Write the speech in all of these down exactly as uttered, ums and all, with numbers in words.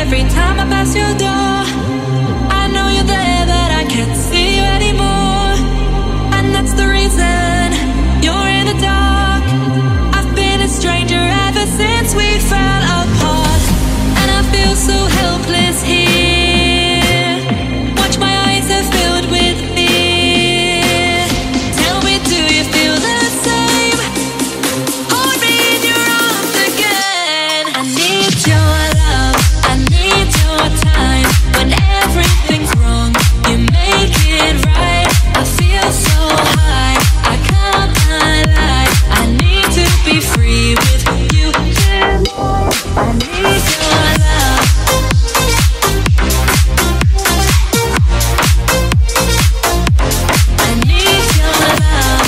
every time I pass your door. I know you're there, but I can't see you anymore. And that's the reason you're in the dark. I've been a stranger ever since we fell apart. And I feel so helpless here. Watch, my eyes are filled with fear. Tell me, do you feel the same? Hold me in your arms again. I need your love, I need your time. When everything's wrong, you make it right. I feel so high, I can't lie. I need to be free with you. I need your love. I need your love.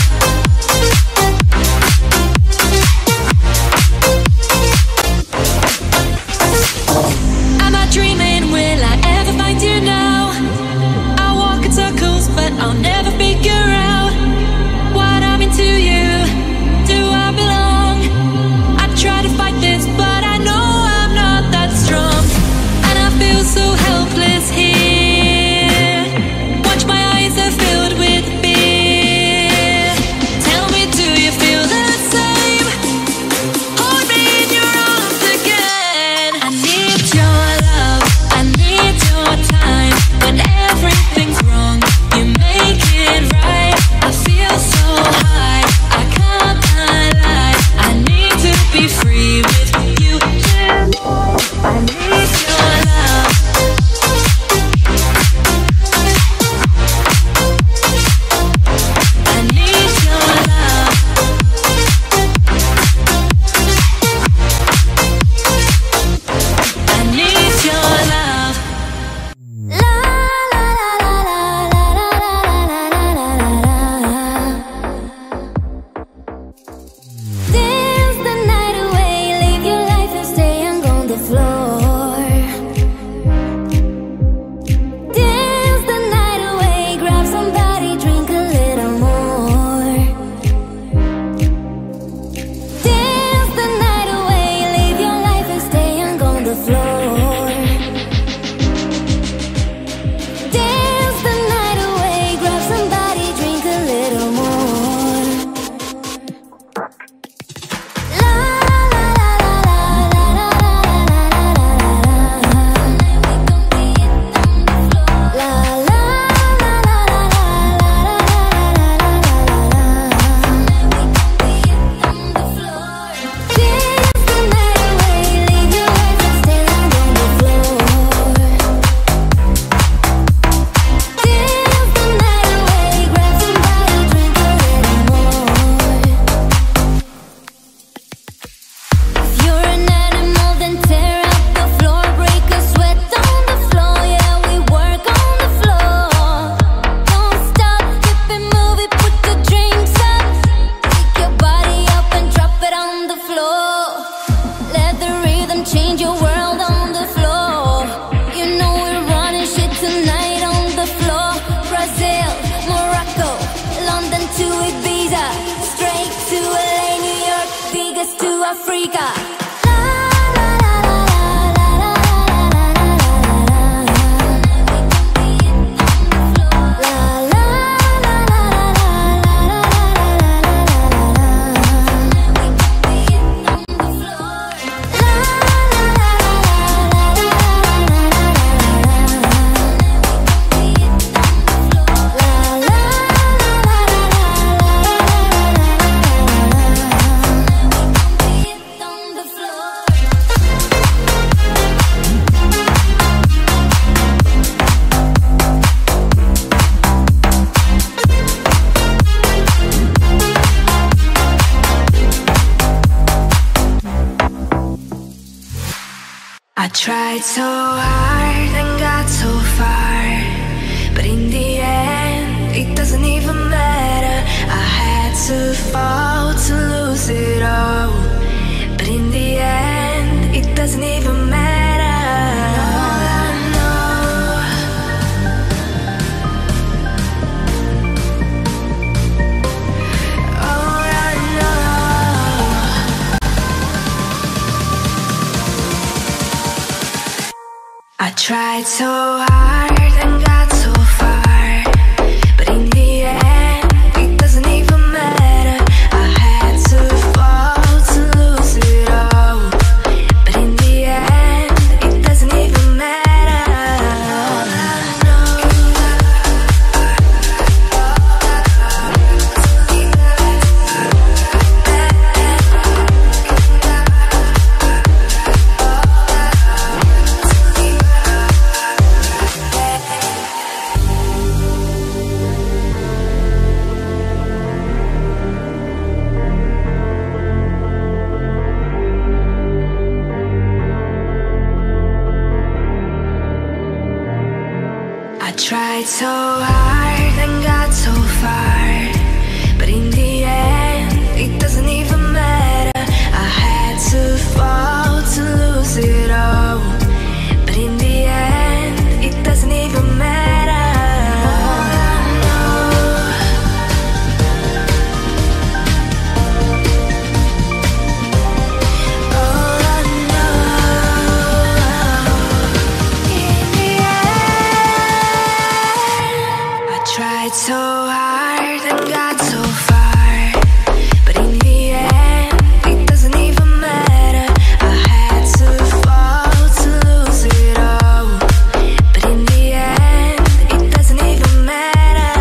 Am I dreaming? Will I ever find you now? I walk in circles, but I'll never figure out what I'm into you. Do I belong? I try to fight this, but I know I'm not that strong. And I feel so helpless here. Watch, my eyes are filled with fear. Tell me, do you feel the same? Hold me in your arms again. I need your love, I need your time. When everything's wrong, you make it right. I feel so high, I can't lie. I need to be free with you. I need your love. I need your love. I need your love. La la la la la la la la la la. Dance the night away, live your life and stay young on the floor. Dance the night away, grab somebody, drink a little more. Dance the night away, live your life and stay young on the floor. Dance the night away, grab somebody, drink a little more. La la la la la la la la la. La la la la la la. Dance the night away, live your life and stay young on the floor. Dance the night away, grab somebody, drink a little more. If you're an animal, then tear up the floor, break a sweat on the floor. Yeah, we work on the floor. Don't stop, keep it moving, put the drinks up. Pick your body up and drop it on the floor. Let the rhythm change your world on the floor. You know we're running shit tonight on the floor. Brazil, Morocco, London to Ibiza, straight to L A, New York, Vegas to Africa. La la la la la la la la la la. La la la la la I tried so hard and got so far, but in the end, it doesn't even matter. I had to fall to lose it all, but in the end, it doesn't even matter. All I know, all I know. I tried so hard and got so far, but in the end, it doesn't even matter. I had to fall to lose it all, but in the end, it doesn't even matter. I tried so hard and got so far, but in the end, it doesn't even matter. I had to fall to lose it all, but in the end, it doesn't even matter. Tried so hard and got so far, but in the end, it doesn't even matter. I had to fall to lose it all, but in the end, it doesn't even matter.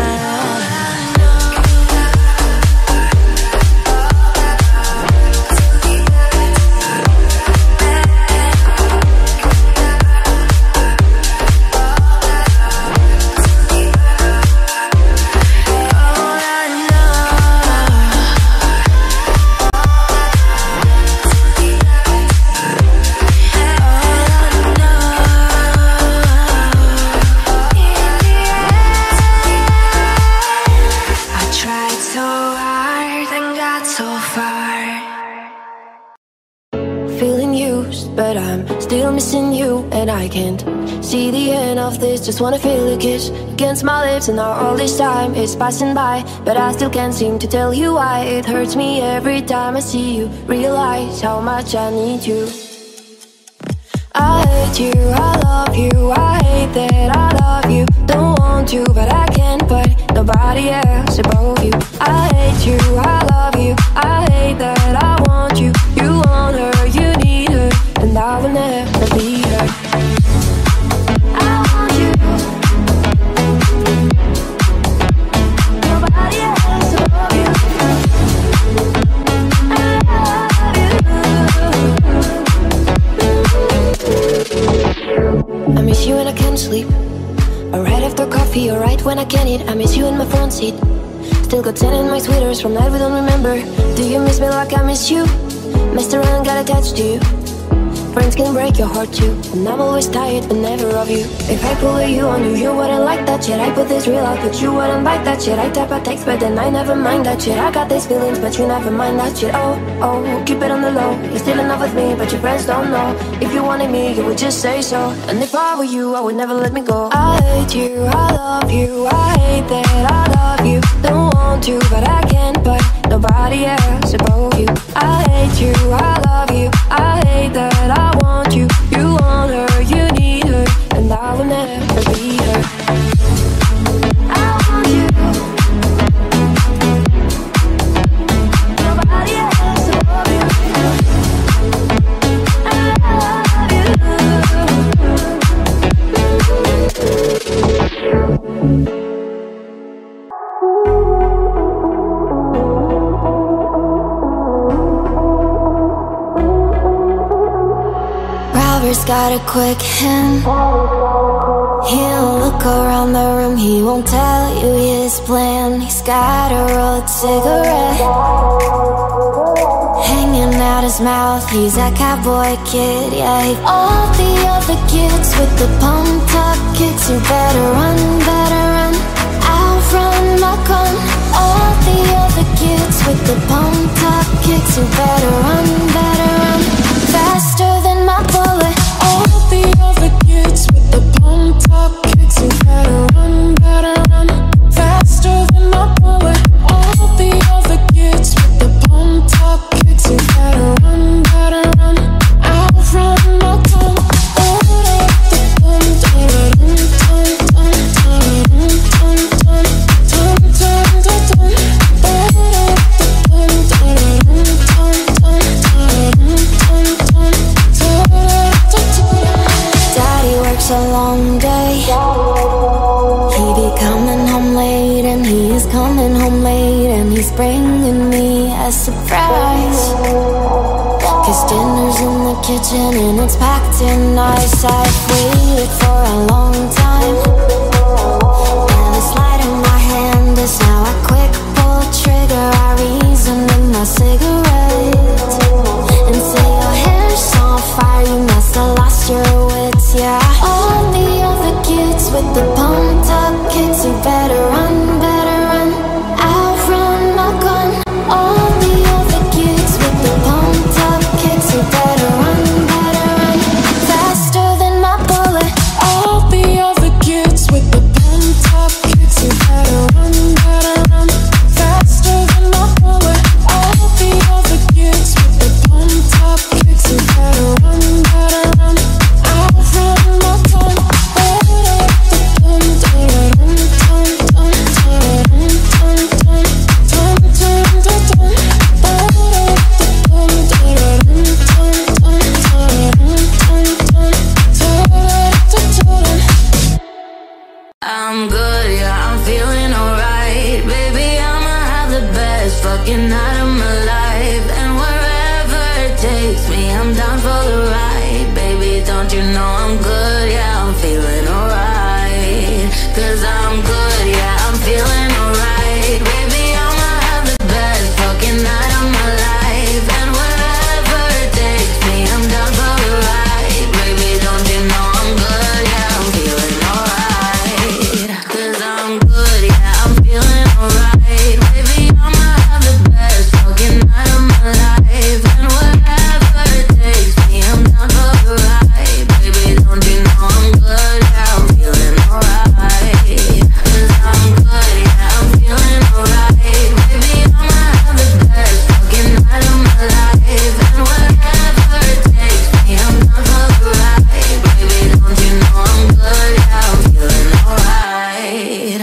Feeling used, but I'm still missing you, and I can't see the end of this. Just wanna feel a kiss against my lips, and now all this time is passing by, but I still can't seem to tell you why. It hurts me every time I see you, realize how much I need you. I hate you, I love you, I hate that I love you. Don't want to, but I can't, but nobody else above you. I hate you, I love you, I hate that I want you. You want her, you need her, and I will never be her. I want you, nobody else above you. I love you. I miss you and I can't sleep, or right after coffee, or right when I can eat. I miss you in my front seat, still got ten in my sweaters from night we don't remember. Do you miss me like I miss you? Messed around, got attached to you. Friends can break your heart too, and I'm always tired, but never of you. If I pull a you on you, you wouldn't like that shit. I put this real out, but you wouldn't like that shit. I type a text, but then I never mind that shit. I got these feelings, but you never mind that shit. Oh, oh, keep it on the low. You're still in love with me, but your friends don't know. If you wanted me, you would just say so. And if I were you, I would never let me go. I hate you, I love you, I hate that I love you. Don't want to, but I can't, but nobody else above you. I hate you, I love you, I hate that I want you. You want her, you need her, and I will never be her. I want you, nobody else above you. I love you. Robert's got a quick hand. He'll look around the room, he won't tell you his plan. He's got a rolled cigarette hanging out his mouth, he's a cowboy kid, yeah. All the other kids with the pumped up kicks, you better run, better run, outrun my gun. All the other kids with the pumped up kicks, you better run, better run, faster than my bullet. All the other kids with the pumped up kicks, you better run, better run, faster than my bullet. All the other kids with the pumped up kicks, you better run, better run, outrun my tongue. All of the a surprise. Cause dinner's in the kitchen and it's packed in ice. I've waited for a long time, and this light in my hand is now a quick pull trigger. I reason with my cigarette and say your hair's on fire, you must have lost your wits. Yeah, all the other kids with the pumped up kicks, you better run, better run, outrun my gun. All the other kids with the pumped up kicks, you better run, better run, faster than my bullet. All the other kids with the pumped up kicks, you better run, better run, faster than my bullet. All the other kids with the pumped up kicks, you better run, better run, outrun my gun. I'm good, yeah, I'm feeling alright. Baby, I'ma have the best fucking night of my life. And wherever it takes me, I'm down for the ride. Baby, don't you know I'm good, yeah, I'm feeling alright. Cause I'm good, yeah, I'm feeling alright. Baby, I'ma have the best fucking night of my life. And wherever it takes me, I'm down for the ride. Baby, don't you know I'm good, yeah, I'm feeling alright. Cause I'm good, yeah, I'm feeling alright. Baby, I'ma have the best fucking night of my life. And wherever it takes me, I'm down for the ride. Baby, don't you know I'm good, yeah, I'm feeling alright. Cause I'm good, yeah, I'm feeling alright. Baby, I'ma have the best fucking night of my life. And wherever it takes me, I'm down for the ride. Baby, don't you know I'm good, yeah, I'm feeling alright.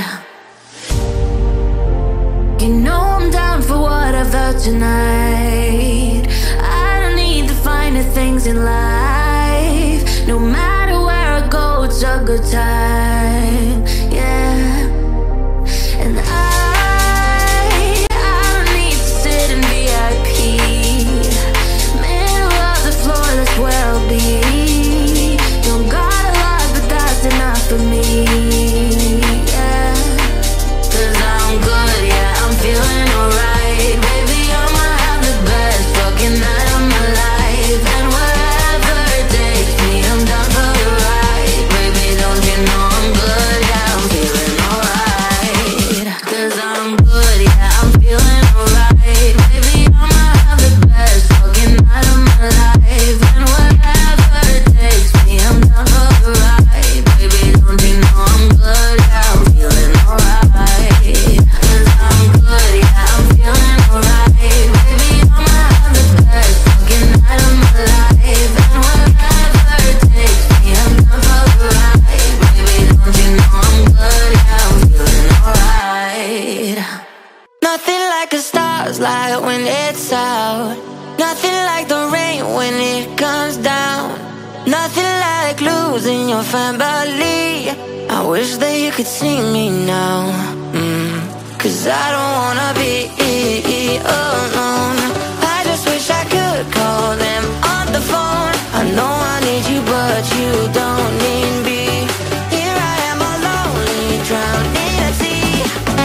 You know I'm down for what I felt tonight. I don't need the finer things in life. No matter where I go, it's a good time, yeah. And I, I don't need to sit in V I P. Middle of the floor, that's where I'll be. Don't got a lot, but that's enough for me, yeah. Cause I'm good, yeah, I'm feeling alright. Baby, I'ma have the best fucking night of my life. And wherever it takes me, I'm down for the ride. Baby, don't you know I'm good, yeah, I'm feeling alright. Cause I'm good, yeah, I'm feeling alright. Baby, I'ma have the best fucking night of my life. And wherever it takes me, I'm down for the ride. Baby, don't you know I'm good, yeah, I'm feeling alright. Cause I'm good, yeah, I'm feeling alright. Baby, I'ma have the best fucking night of my life. And wherever it takes me, I'm down for the ride. Baby, don't you know I'm good, yeah, I'm feeling alright. Nothing like a star's light when it's out. Nothing like the rain when it comes down. Nothing like losing your family. I wish that you could see me now, mm. Cause I don't wanna be alone. I just wish I could call them on the phone. I know I need you, but you don't need me. Here I am all lonely, drowning at sea.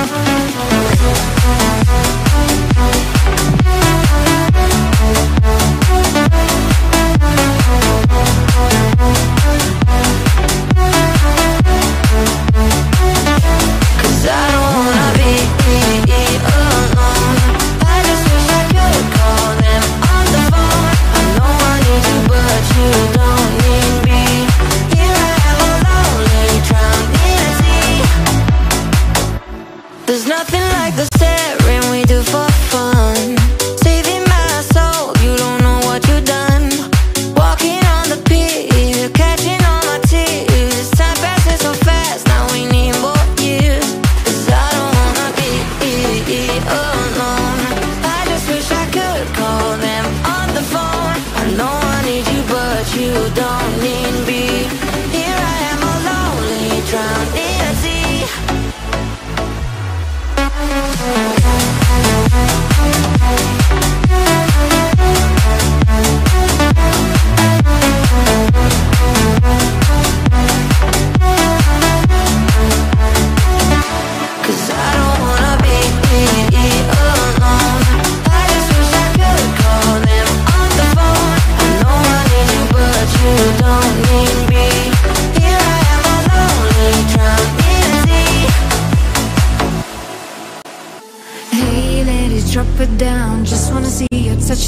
Cause I don't wanna be alone. I just wish I could call them on the phone. I know I need you, but you don't need me. Here I am all lonely, drowning at sea. There's nothing like the staring we do for fun. Saving my soul, you don't know what you've done. Walking on the pier, catching all my tears. Time passes so fast, now we need more years. Cause I don't wanna be alone. I just wish I could call them on the phone. I know I need you, but you don't need me. Here I am all lonely, drowning at sea. We'll be right back.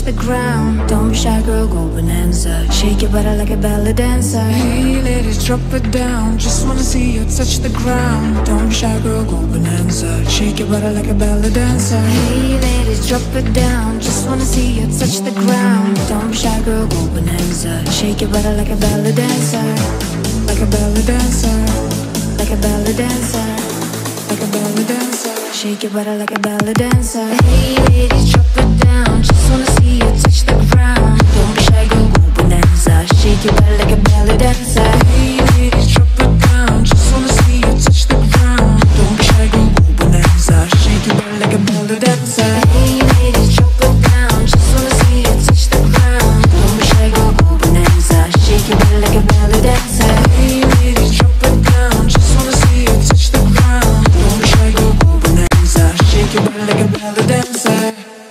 the ground. Don't be shy, girl, go bonanza. Shake your body like a ballet dancer. Hey ladies, drop it down. Just wanna see you touch the ground. Don't be shy, girl, go bonanza. Shake your body like a ballet dancer. Hey ladies, drop it down. Just wanna see you touch the ground. Don't be shy, girl, go bonanza. Shake your body like a ballet dancer. Like a ballet dancer. Like a ballet dancer. Like a ballet dancer. Shake your body like a ballet dancer. Hey ladies, drop it down. Just wanna see you touch the ground. Don't be shy, girl, go bonanza. Shake your body like a ballet dancer. Hey ladies, drop it down. Just wanna see you touch the ground. Don't be shy, girl, go bonanza. Shake your body like a ballet dancer. Hey ladies, drop it down. Just wanna see you touch the ground. Don't be shy, girl, go bonanza. Shake your body like a ballet dancer. Hey ladies, drop it down. Just wanna see you touch the ground. Don't be shy, girl, go bonanza. Shake your body like a ballet dancer.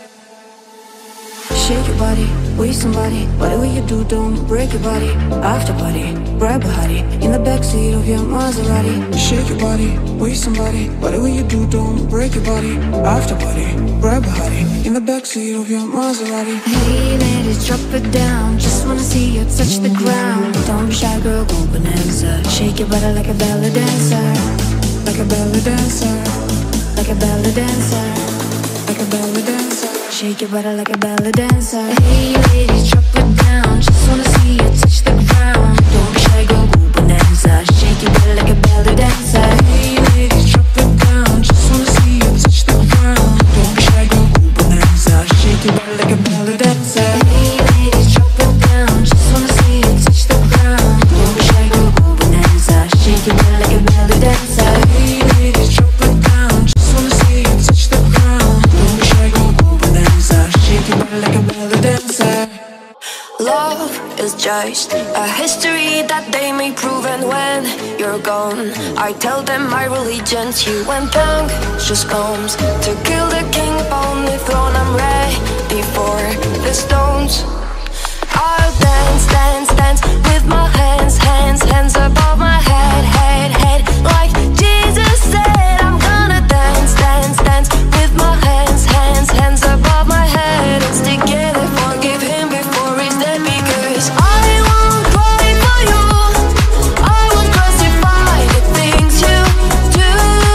Shake your body, with somebody. Whatever you do, don't break your body. After party, grab a hottie in the backseat of your Maserati. Shake your body, with somebody. Whatever you do, don't break your body. After party, grab a hottie in the backseat of your Maserati. Hey ladies, drop it down. Just wanna see you touch the ground. Don't be shy, girl, go bonanza. Shake your body like a ballet dancer. Like a ballet dancer. Like a ballet dancer. Like a ballet dancer. Shake your body like a ballet dancer. Hey ladies, drop it down. Just wanna see you touch the ground. Don't be shy, girl, go bonanza. Shake your body like a ballet dancer. Hey ladies, drop it down. Just wanna see you touch the ground. Don't be shy, girl, go bonanza. Shake your body like a ballet dancer. Hey ladies, drop it down. Just wanna see you touch the ground. Don't be shy, girl, go bonanza. Shake your body like a ballet dancer. Hey ladies, drop it down. Just wanna see you touch the ground. Don't be shy, girl, go bonanza. Shake your body like a ballet dancer. Love is just a history that they may prove, and when you're gone, I tell them my religion's you. When punk just comes to kill the king upon the throne, I'm ready for the stones. I'll dance, dance, dance with my hands, hands, hands above my head, head, head. Like Jesus said, I'm gonna dance, dance, dance with my hands, hands, hands above my head. And stick together, forgive him before he's dead, because I won't cry for you. I won't crucify the things you do.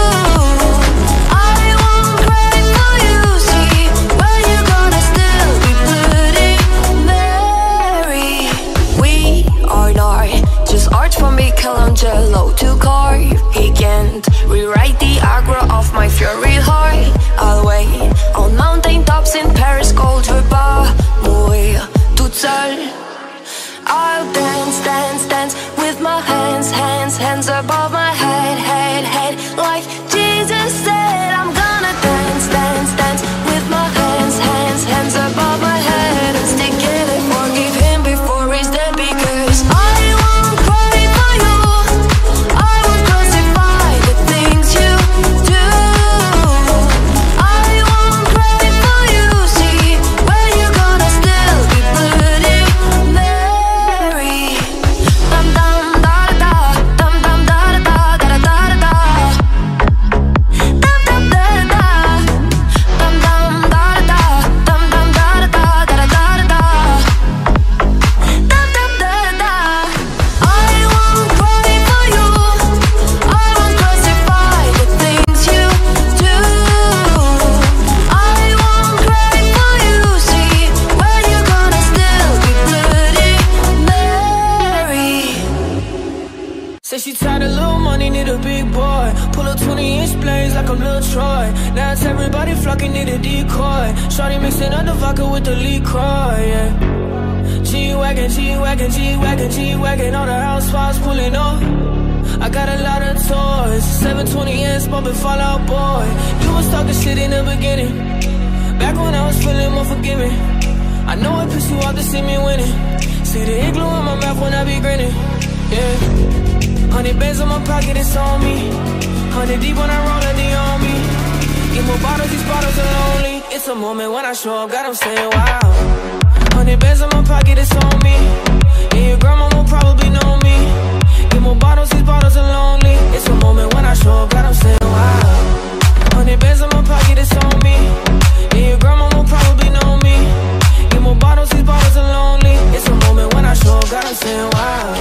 I won't cry for you. See, where you gonna still be bloody Mary. We are not just art from Michelangelo to carve. He can't rewrite the aggro of my fury heart. I'll wait on mountain tops in Paris, cold repas, mourir toute seule. I'll dance, dance, dance with my hands, hands, hands above my head, head, head. Like Jesus said, I'm gonna dance, dance, dance with my hands, hands, hands above my head. And stick it and forgive him before he's dead, because I won't cry for you. I won't crucify the things you do. I won't cry for you. See, where you gonna still be bloody Mary. Dum dum da da da, dum dum da da da da da da da. Dum dum da da, dum dum da da, dum dum da da da da da da. Dum dum da da. I won't cry for you. I won't crucify the things you do. I won't cry for you. See, where you gonna still be bloody Mary. Say she tired of little money, need a big boy. Pull up twenty inch blades like I'm Lil Troy. Now it's everybody flocking, need a decoy. Shorty mixing up the vodka with the liquor, yeah. G-Wagon, G-Wagon, G-Wagon, G-Wagon. All the housewives pulling up. I got a lot of toys. seven twenty S bumping Fall Out Boy. You was talking shit in the beginning, back when I was feeling more forgiving. I know it pissed you off to see me winning. See the igloo in my mouth when I be grinning, yeah. Hundred bands in my pocket, it's on me. Hundred deep when I roll it, they on me. Get more bottles, these bottles are lonely. It's a moment when I show up, God, I'm saying wow. Hundred bands in my pocket, it's on me. And your grandma will probably know me. Get more bottles, these bottles are lonely. It's a moment when I show up, God, I'm saying wow. Hundred bands in my pocket, it's on me. And your grandma will probably know me. Get more saying wow.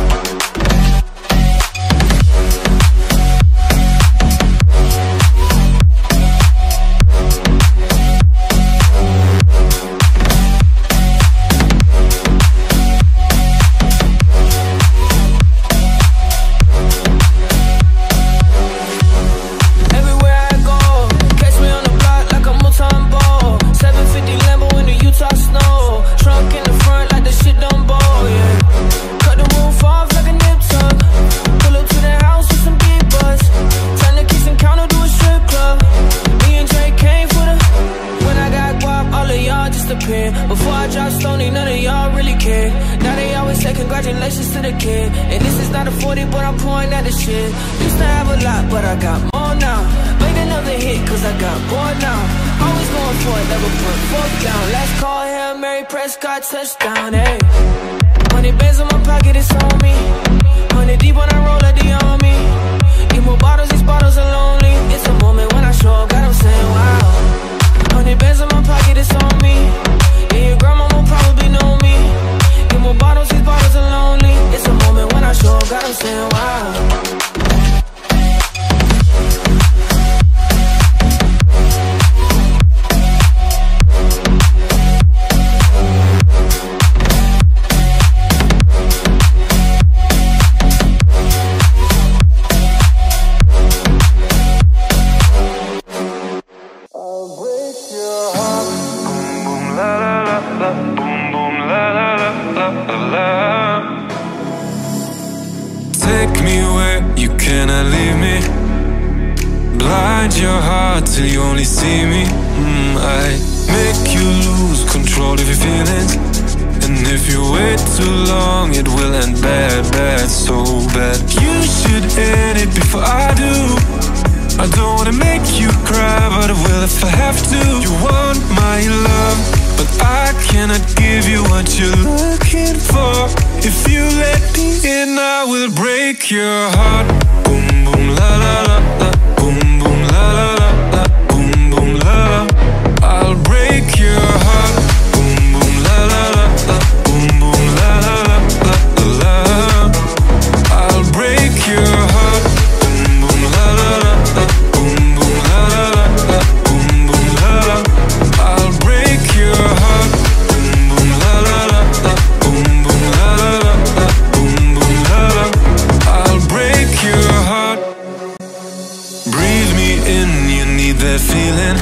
Before I dropped Stony, none of y'all really care. Now they always say congratulations to the kid. And this is not a forty, but I'm pouring at the shit. Used to have a lot, but I got more now. Made another hit, cause I got bored now. Always going for it, never put foot down. Last call, Hail Mary, Prescott, touchdown, hey. Hundred bands in my pocket, it's on me. Hundred deep when I roll at the army. Need more bottles, these bottles are lonely. It's a moment when I show up, God, I'm saying wow. Hundred bands in my pocket, it's on me. Yeah, your grandma will probably know me. Get more bottles, these bottles are lonely. It's a moment when I show up, God, I'm saying wow. Take me where you cannot leave me. Blind your heart till you only see me. mm, I make you lose control of your feelings. And if you wait too long, it will end bad, bad, so bad. You should end it before I do. I don't wanna make you cry, but I will if I have to. You want my love, but I cannot give you what you're looking for. If you let me in, I will break your heart. Boom, boom, la, la, la, la. Boom, boom, la, la, la, la. Boom, boom, la, la. I'll break your heart. Boom, boom, la, la, la, la. Boom, boom, la, la, la, la, la, la. I'll break your heart. Boom, boom, la, la, la, la. Boom, boom, la, la, la, la. Boom, boom, la, la. I'll break your heart. Boom, boom, la, la, la, la. Boom, boom, la, la, la, la. Boom, boom, la, la. I'll break your heart. Breathe me in, you need that feeling.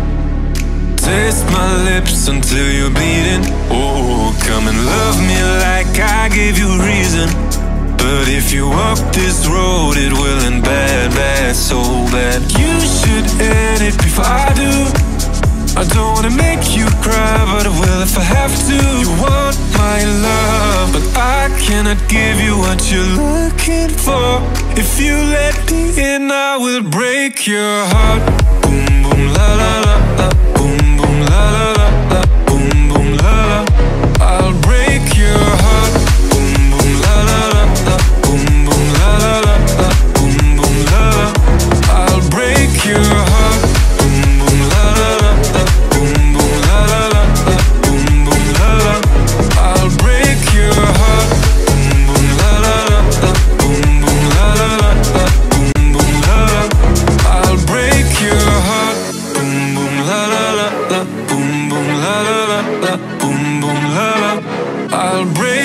Taste my lips until you're bleeding. Oh, come and love me like I gave you reason. But if you walk this road, it will end bad, bad, so bad. You should end it before I do. I don't wanna make you cry, but I will if I have to. You want my love, but I cannot give you what you're looking for. If you let me in, I will break your heart. Boom, boom, la, la, la, la. Boom, boom, la, la, la, la. Boom, boom, la, la. I'll break your heart. Boom, boom, la, la, la, la. Boom, boom, la, la, la, la. Boom, boom, la, la. I'll break your heart. Boom, boom, la, la, la, la. Boom, boom, la, la, la, la. Boom, boom, la, la. I'll break your heart. Boom, boom, la, la, la, la. Boom, boom, la, la, la, la. Boom, boom, la, la. I'll break your heart. Boom, boom, la, la, la, la. Boom, boom, la, la, la, la. Boom, boom, la, la. I'll break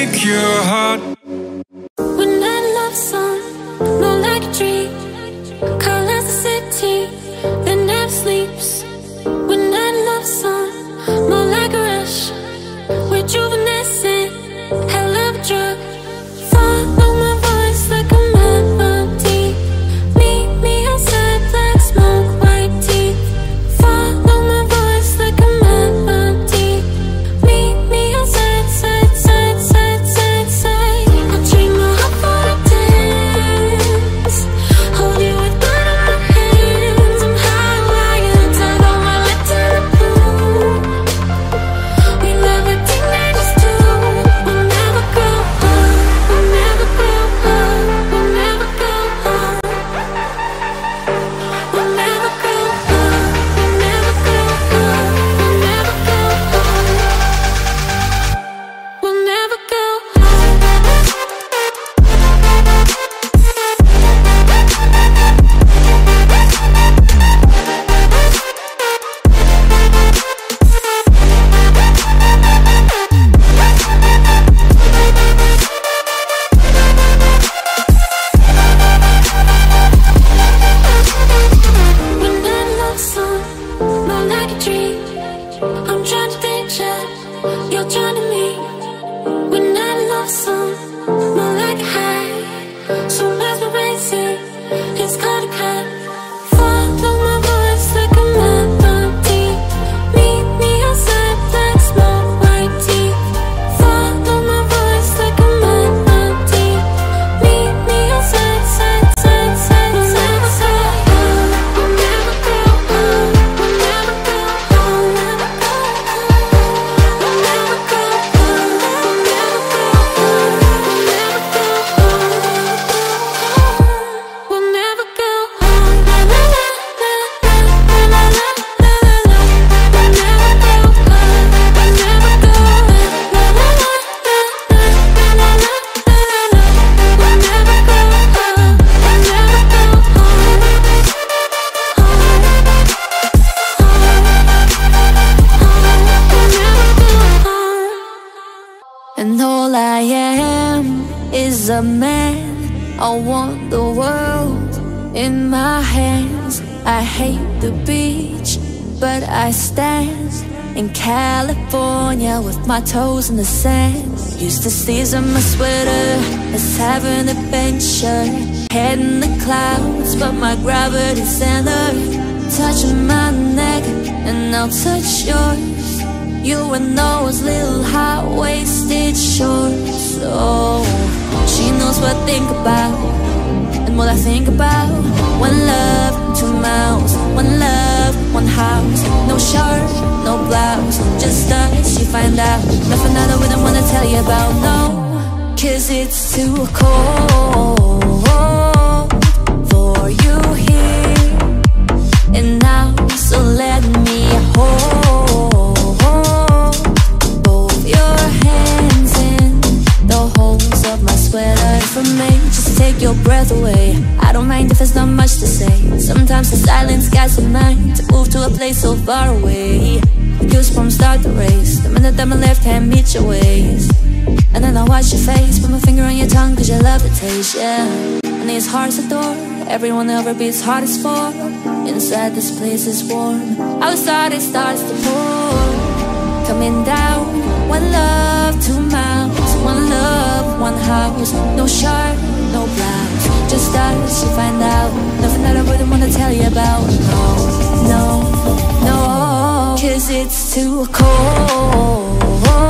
is a man. I want the world in my hands. I hate the beach, but I stand in California with my toes in the sand. Used to season my sweater, let's have an adventure. Head in the clouds, but my gravity center. Touching my neck, and I'll touch yours. You and those little high-waisted shorts. Oh, she knows what I think about, and what I think about. One love, two mouths. One love, one house. No shirt, no blouse, just us, you find out. Nothing that I wouldn't wanna tell you about, no. Cause it's too cold for you here and now. So let me hold both your hands in the holes of my sweater. For me, just take your breath away. I don't mind if there's not much to say. Sometimes the silence guides the mind to move to a place so far away. Goosebumps start to race the minute that my left hand meets your waist. And then I watch your face, put my finger on your tongue cause you love the taste, yeah. And these hearts adore everyone ever beats hardest for. Inside this place is warm, outside it starts to pour. Coming down, one love, two mouths. One love, one house. No shirt, no blouse, just us, you find out. Nothing that I wouldn't wanna tell you about, no, no, no. Cause it's too cold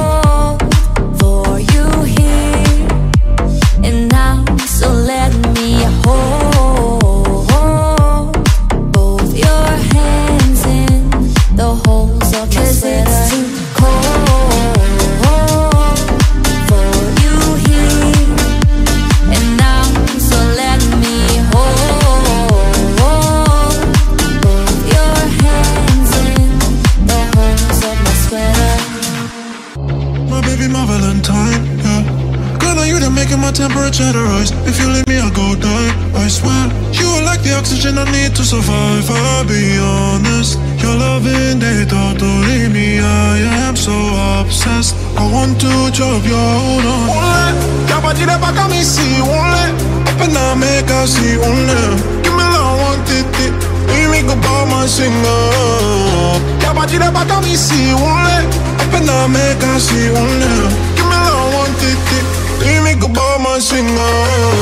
for you here and now. So let me hold both your hands in the holes of my sweater. Cause it's too cold for you here and now. So let me hold both your hands in the holes of my sweater. My baby, my Valentine, yeah. Girl, are you that making my temperature rise? If you leave me, I'll go die, I swear. You are like the oxygen I need to survive, I'll be honest. Your loving, they totally me, I am so obsessed. I want to drop your hold on. Ole, ya partir pa' acá mi si, ole. Apenas me casi, ole. Give me love, want it, it. Y mi copa más singa. Ya partir pa' acá mi si, ole. Apenas me casi, ole. Give me love, want it, it. Y mi copa más singa.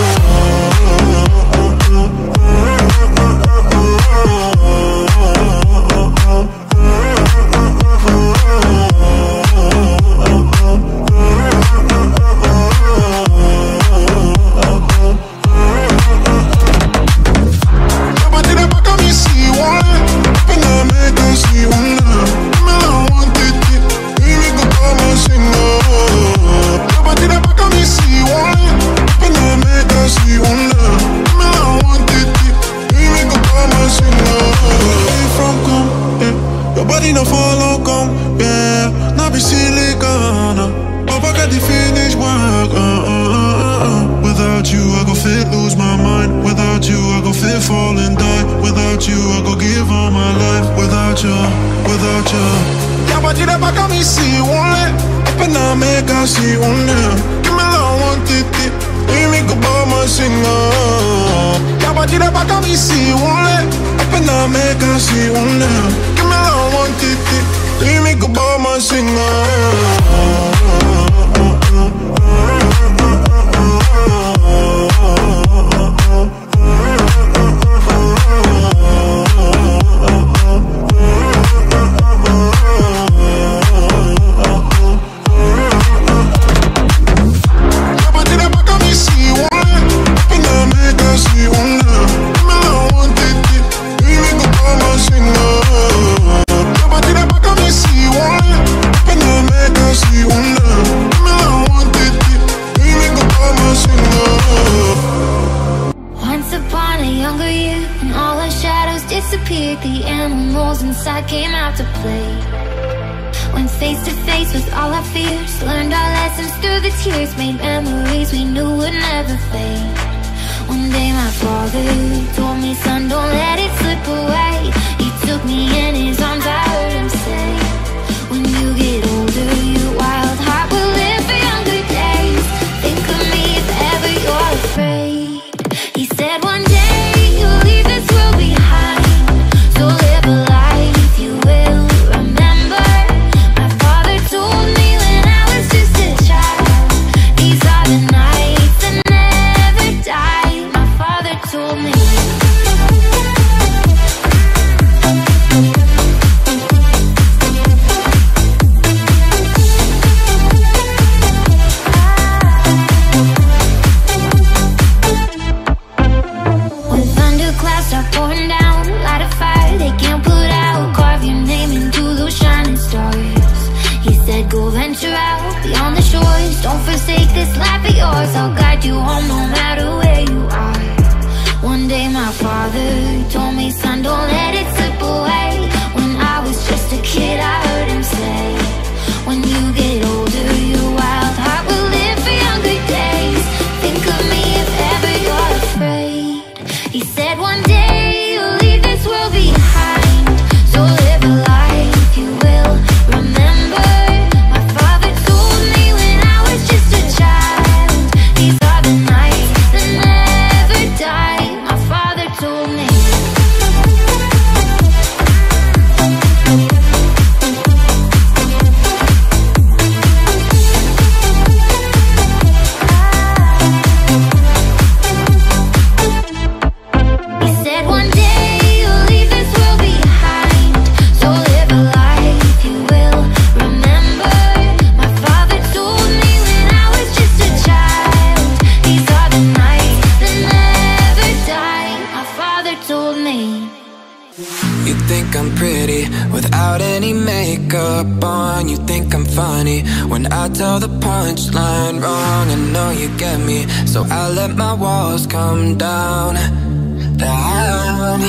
No follow come, yeah. Not be silicone. Papa got the finish work. Uh, uh, uh, uh. Without you, I go fit, lose my mind. Without you, I go fit, fall and die. Without you, I go give all my life. Without you, without you. Ya partir pa' acá mi si, ole. Apenas me casi, ole. Give me love, want it, it. Y mi copa más singa. Ya partir pa' acá mi si, ole. Apenas me casi, ole. Give me love, want it, it. Y mi copa más singa. Disappeared, the animals inside came out to play. Went face to face with all our fears, learned our lessons through the tears, made memories we knew would never fade. One day my father told me, son, don't let it slip away. He took me in his arms, I heard him say, when you get older, your wild heart will live for younger days. Think of me if ever you home no matter where you are. One day my father told me, son, don't let it slip away. When I was just a kid, I heard him say, when you get older, your wild heart will live for younger days. Think of me if ever you're afraid. He said one day you'll leave this world behind, so live a life you will remember. My father told me when I was just a child, these are the nights that never die. My father told me. He said one day you'll leave this world behind, so live a life you will remember. My father told me when I was just a child, these are the nights that never die. My father told me. You think I'm pretty without any makeup on. You think I'm funny when I tell the punchline wrong. I know you get me, so I let my walls come down, down.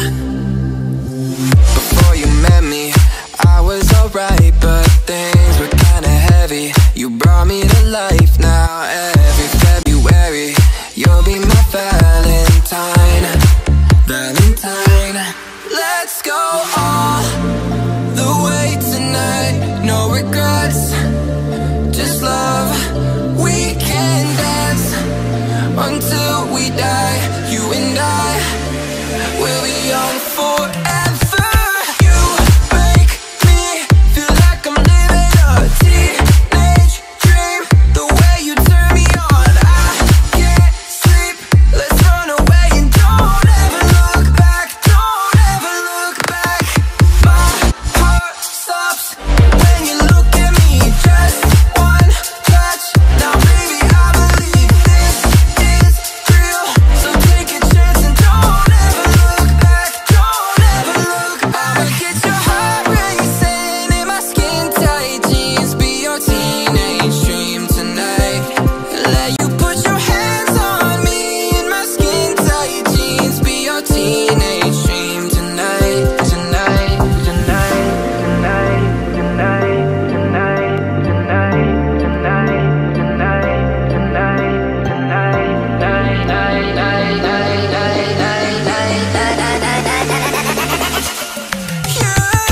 Before you met me, I was alright, but things were kinda heavy. You brought me to life now. Every February, you'll be my Valentine, Valentine. Let's go all the way tonight. No regrets, just love. We can dance until we die. You and I will be young forever. You make me feel like I'm living a teenage dream. The way you turn me on, I can't sleep. Let's run away and don't ever look back. Don't ever look back. My heart stops when you look at me. Just one touch. Now baby, I believe this is real. So take a chance and don't ever look back. Don't ever look back. I'ma get your heart racing in my skin tight jeans. Be your teenage dream tonight. Let you put your hands on me in my skin tight jeans. Be your teenage dream tonight, tonight, tonight, tonight, tonight, tonight, tonight, tonight, tonight, tonight, tonight, night, night, night, night, night, night, night, night, night, night, night. You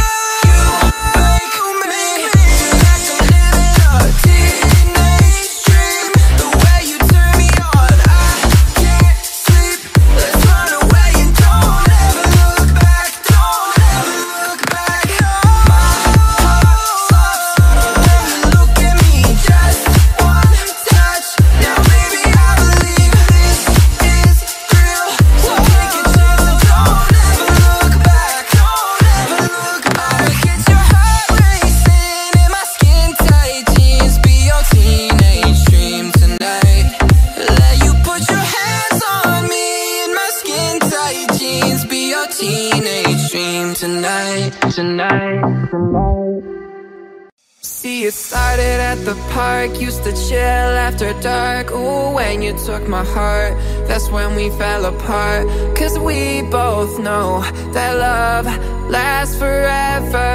make me feel like I'm living a teenage dream. The way you turn me on, I can't sleep. Let's run away and don't ever look back. Don't ever look back. My heart stops when you look at me. Just one touch. Now baby, I believe this is real. So take a chance and don't ever look back. Don't ever look back. I'ma get your heart racing in my skin tight jeans. Be your teenage dream tonight. Let you put your hands on me in my skin tight jeans. Be your teenage dream tonight, tonight, tonight. See, it started at the park, used to chill after dark. Ooh, when you took my heart, that's when we fell apart. Cause we both know that love lasts forever.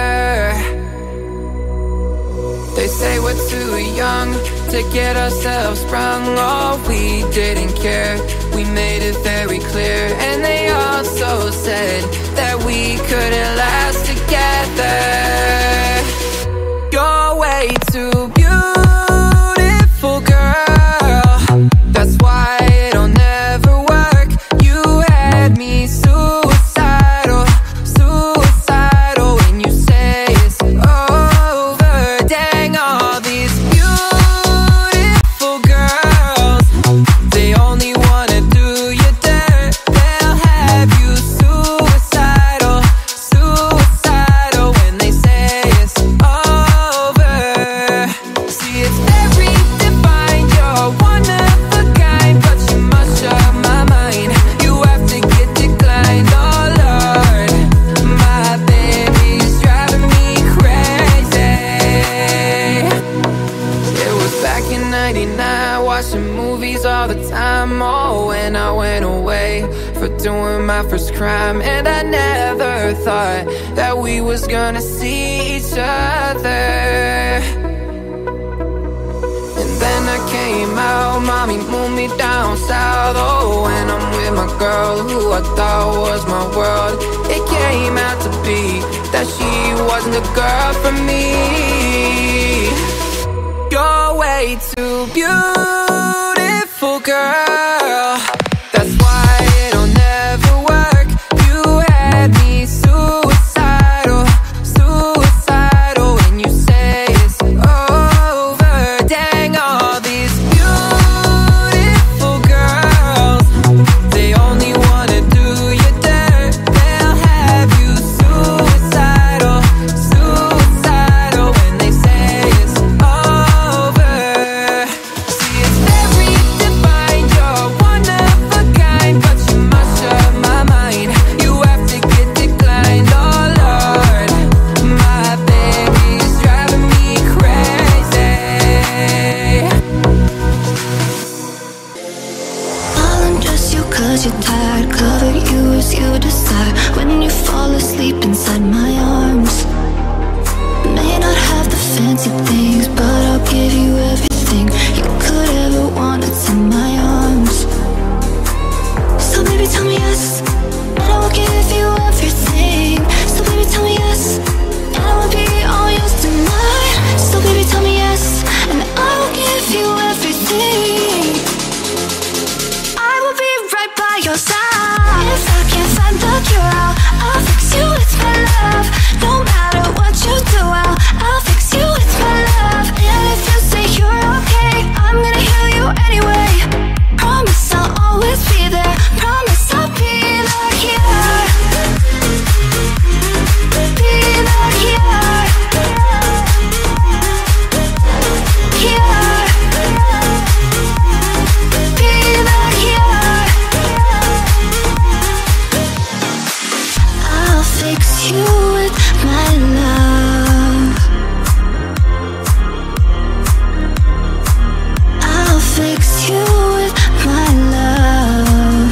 They say we're too young to get ourselves sprung. Oh, we didn't care, we made it very clear. And they also said that we couldn't last together. You're way too beautiful, girl. That's why it'll never work. You had me suicidal, suicidal. When you say it's over, dang, all these beautiful girls, they only wanna do you dirt. They'll all the time. Oh, when I went away for doing my first crime. And I never thought that we was gonna see each other. And then I came out, mommy moved me down south. Oh, when I'm with my girl who I thought was my world, it came out to be that she wasn't the girl for me. You're way too beautiful, girl. That's why it'll never work. You had me suicidal, suicidal. When you say it's over, dang, all these beautiful girls, they only wanna do you dirt. They'll have you suicidal, suicidal. When they say it's over. See, it's very divine. You're one of a kind, but you must shut my mind. You have to get declined. Oh Lord, my baby's driving me crazy. I'll undress you cause you're tired, cover you as you decide. When you fall asleep inside my arms, may not have the fancy things, but I'll give you everything you could ever want. It's in my arms. So baby tell me yes, and I will give you everything. So baby tell me yes, and I will be all yours tonight. So baby tell me yes, and I will give you everything. I will be right by your side. If I can't find the cure, I'll, I'll fix you with my love. No matter what you do, I'll, I'll fix you with my love. And if you say you're okay, I'm gonna heal you anyway. Promise I'll always be there. Promise I'll be the cure. Be the cure. Cure. Be the cure. I'll fix you with my love. I'll fix you with my love.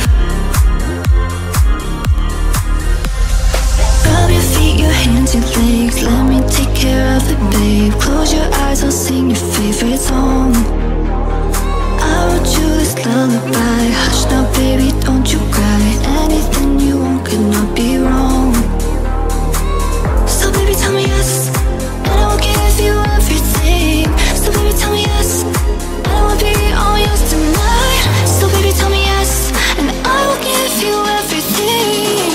Rub your feet, your hands, your legs. Let me take care of it, babe. Close your eyes, I'll sing your favorite song. I wrote you this lullaby. Hush now, baby, don't you cry. Anything you want could not be wrong. So baby, tell me yes, and I will give you everything. So baby, tell me yes, and I will be all yours tonight. So baby, tell me yes, and I will give you everything.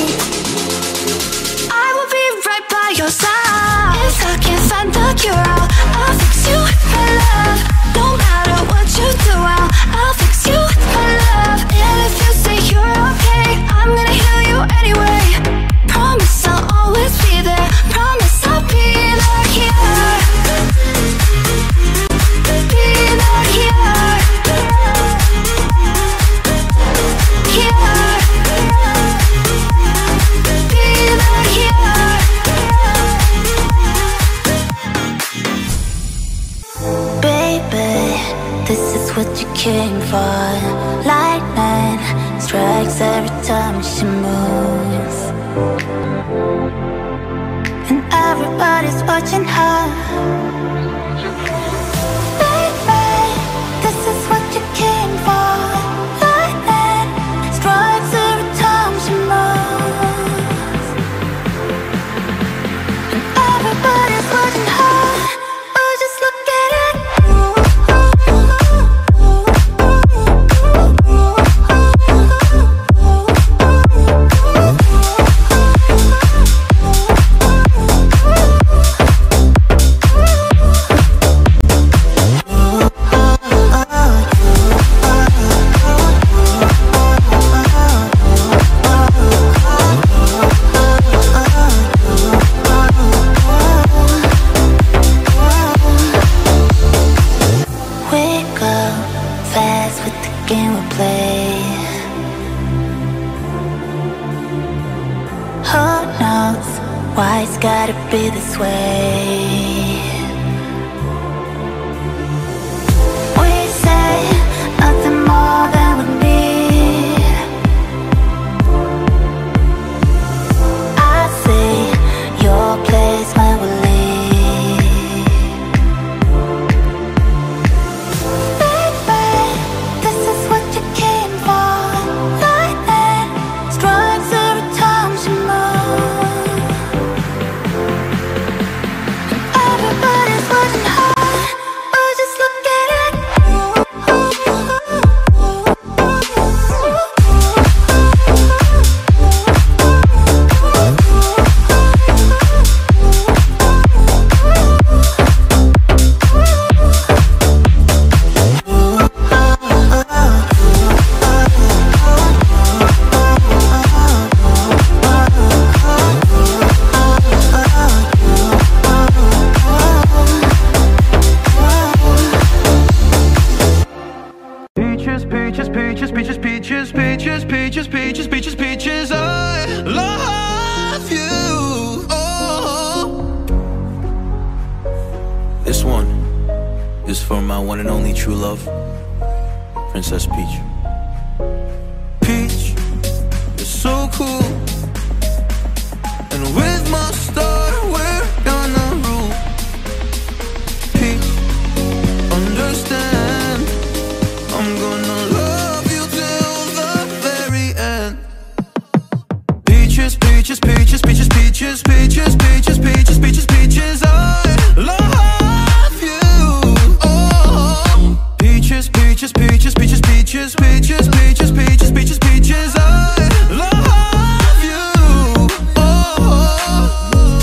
I will be right by your side. If I can't find the cure, I'll, I'll fix you with my love. No matter what you do, I'll, I'll fix you with my love. And if you say you're okay, I'm gonna heal you anyway. Promise I'll always be there. Promise I'll be the cure. Be the cure. Cure. Be the cure. Baby, this is what you came for. Lightning strikes every time she moves, and everybody's watching her. Baby, this is what you came for. Lightning strikes every time she moves, and everybody's watching her. Oh, just look at it. Why it's gotta be this way? We say nothing more peaches, peaches, peaches, peaches, peaches, peaches, peaches, peaches. I love you. Oh. This one is for my one and only true love, Princess Peach. Peach is so cool, and with my star we're gonna rule. Peach, understand, I'm gonna love you till the very end. Peaches, peaches, peaches, peaches, peaches, peaches, peaches, peaches, peaches, peaches. I love you. Oh, peaches, peaches, peaches, peaches, peaches, peaches, peaches, peaches, peaches, peaches. I love you. Oh.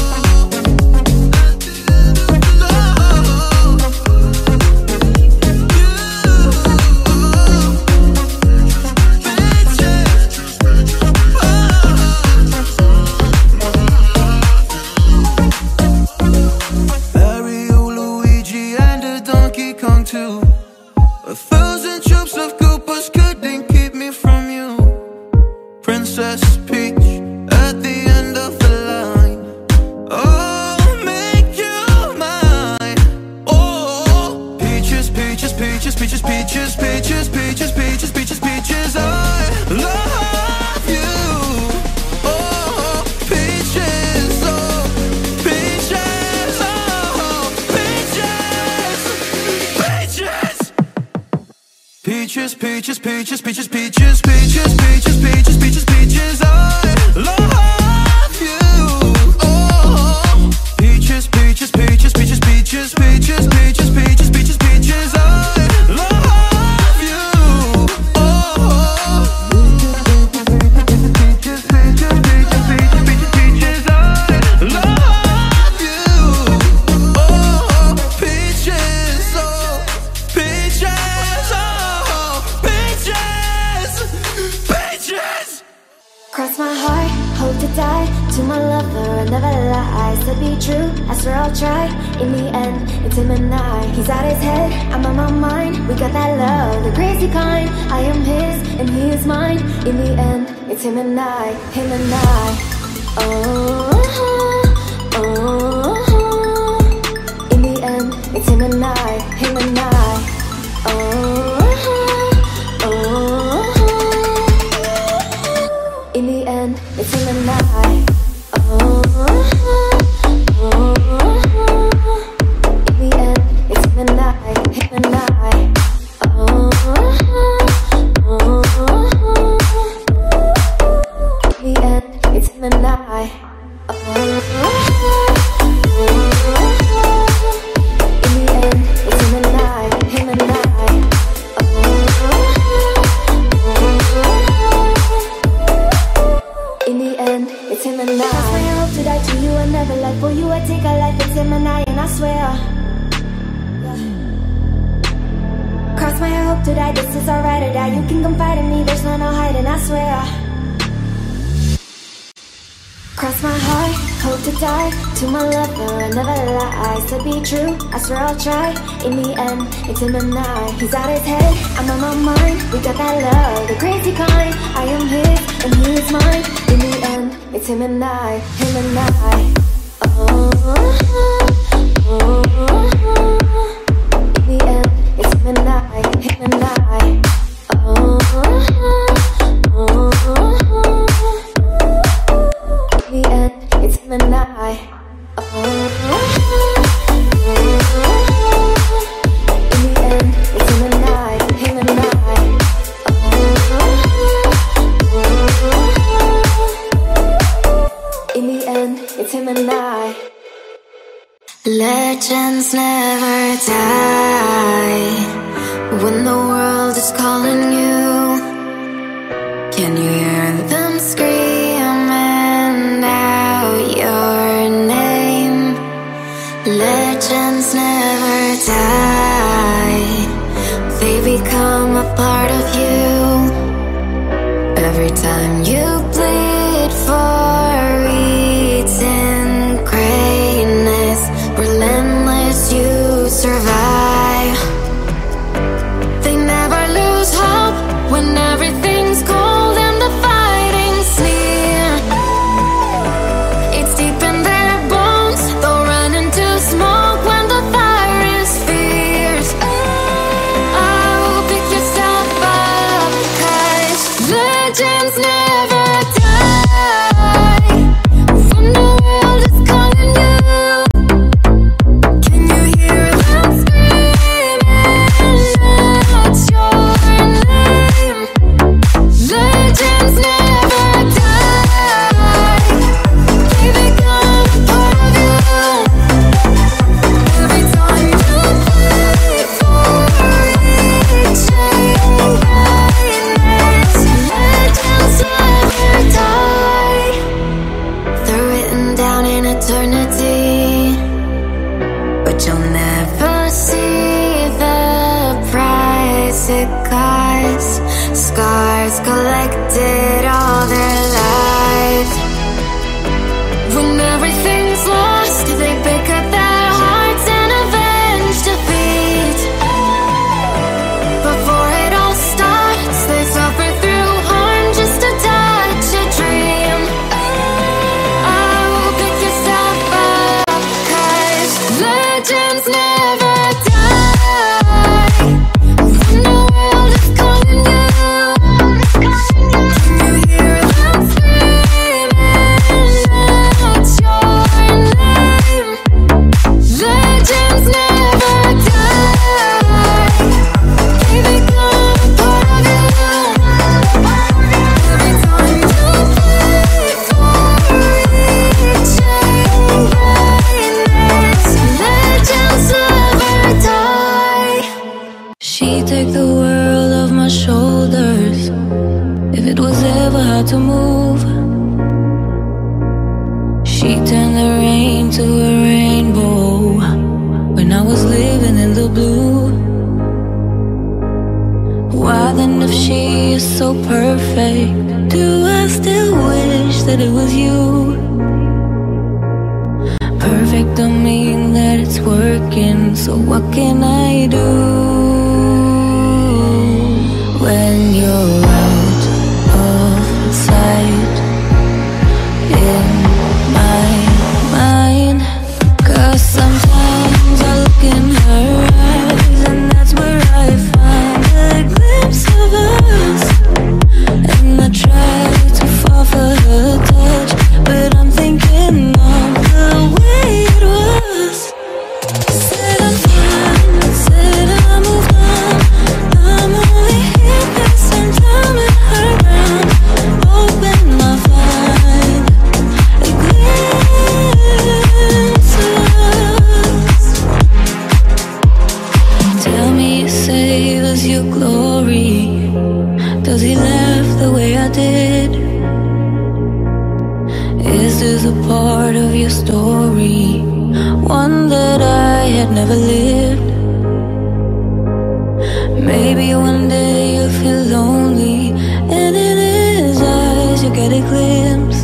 Too. A thousand troops of Koopas couldn't keep me from you. Princess Peach at the end of the line. I'll make you mine. Oh, peaches, peaches, peaches, peaches, peaches, peaches, peaches, peaches, peaches, peaches. I love you. Oh, peaches, oh, peaches, oh, peaches. Peaches, peaches, peaches, peaches, peaches, peaches, peaches, peaches, peaches, peaches. I love you. Oh, peaches, peaches, peaches, peaches, peaches, peaches, peaches, peaches, peaches, peaches. I love you. Oh, peaches, peaches, peaches, peaches, peaches, peaches. I love you. Oh, peaches, oh, peaches. Cross my heart, hope to die. To my lover, I never lie. To be true, I swear I'll try. In the end, it's him and I. He's out his head, I'm on my mind. We got that love, the crazy kind. I am his, and he is mine. In the end, it's him and I, him and I. Oh, oh, oh. In the end, it's him and I, him and I. Oh, oh, oh. In the end, it's him and I. Oh, oh, oh. In the end, it's him and I, him and I. Oh, oh, oh. In the end, it's him and I. Oh, oh. In the end, it's him and I, him and I. In the end, it's him and I. That's why I hope to die to you and never lie. For you I take a life, it's him and I, and I swear. Cross my hope to die, this is alright or die. You can confide in me, there's no no hiding, I swear. Cross my heart, hope to die. To my lover, I never lie. To be true, I swear I'll try. In the end, it's him and I. He's out his head, I'm on my mind. We got that love, the crazy kind. I am his, and he is mine. In the end, it's him and I, him and I. Oh, oh, oh, oh. In the end, it's him and I, him and I. Oh, oh, oh, oh. In the end, it's him and I. Oh, oh, oh. In the end, it's him and I, him and I. Oh, in the end, it's him and I. Legends never die. When the world is calling you, can you hear them screaming out your name? Legends never die. They become a part of you. Every time you bleed for eating greatness, relentless you survive. They never lose hope when Legends never die. When the world is calling you, can you hear them screaming out your name? Legends never die. They become a part of you. Every time you play for reaching greatness, legends never die. They're written down in eternity, but you'll never see the price it costs. Scars collected all their life. When everything's lost, they pick up their hearts and avenge defeat. Before it all starts, they suffer through harm just to touch a dream. I will pick yourself up, 'cause legends never die. When the world is calling you, can you hear them screaming out your name? Legends never die. They become a part of you. Every time you play for reaching greatness, legends never die. She'd take the world off my shoulders if it was ever hard to move. She turned the rain to a rainbow when I was living in the blue. Why then, if she is so perfect, do I still wish that it was you? Perfect don't mean that it's working, so what can I do? When you're out of sight in my mind, 'cause sometimes I look in her eyes and that's where I find a glimpse of us. And I try to fall for her touch, but I'm thinking of the way it was. Said I'm fine, said I moved on. I'm only here 'cause I'm coming around. Open my mind, a glimpse of us. Tell me he saves your glory. Does he laugh the way I did? Is this a part of your story, one that I had never lived? Maybe one day you'll feel lonely, and in his eyes you get a glimpse.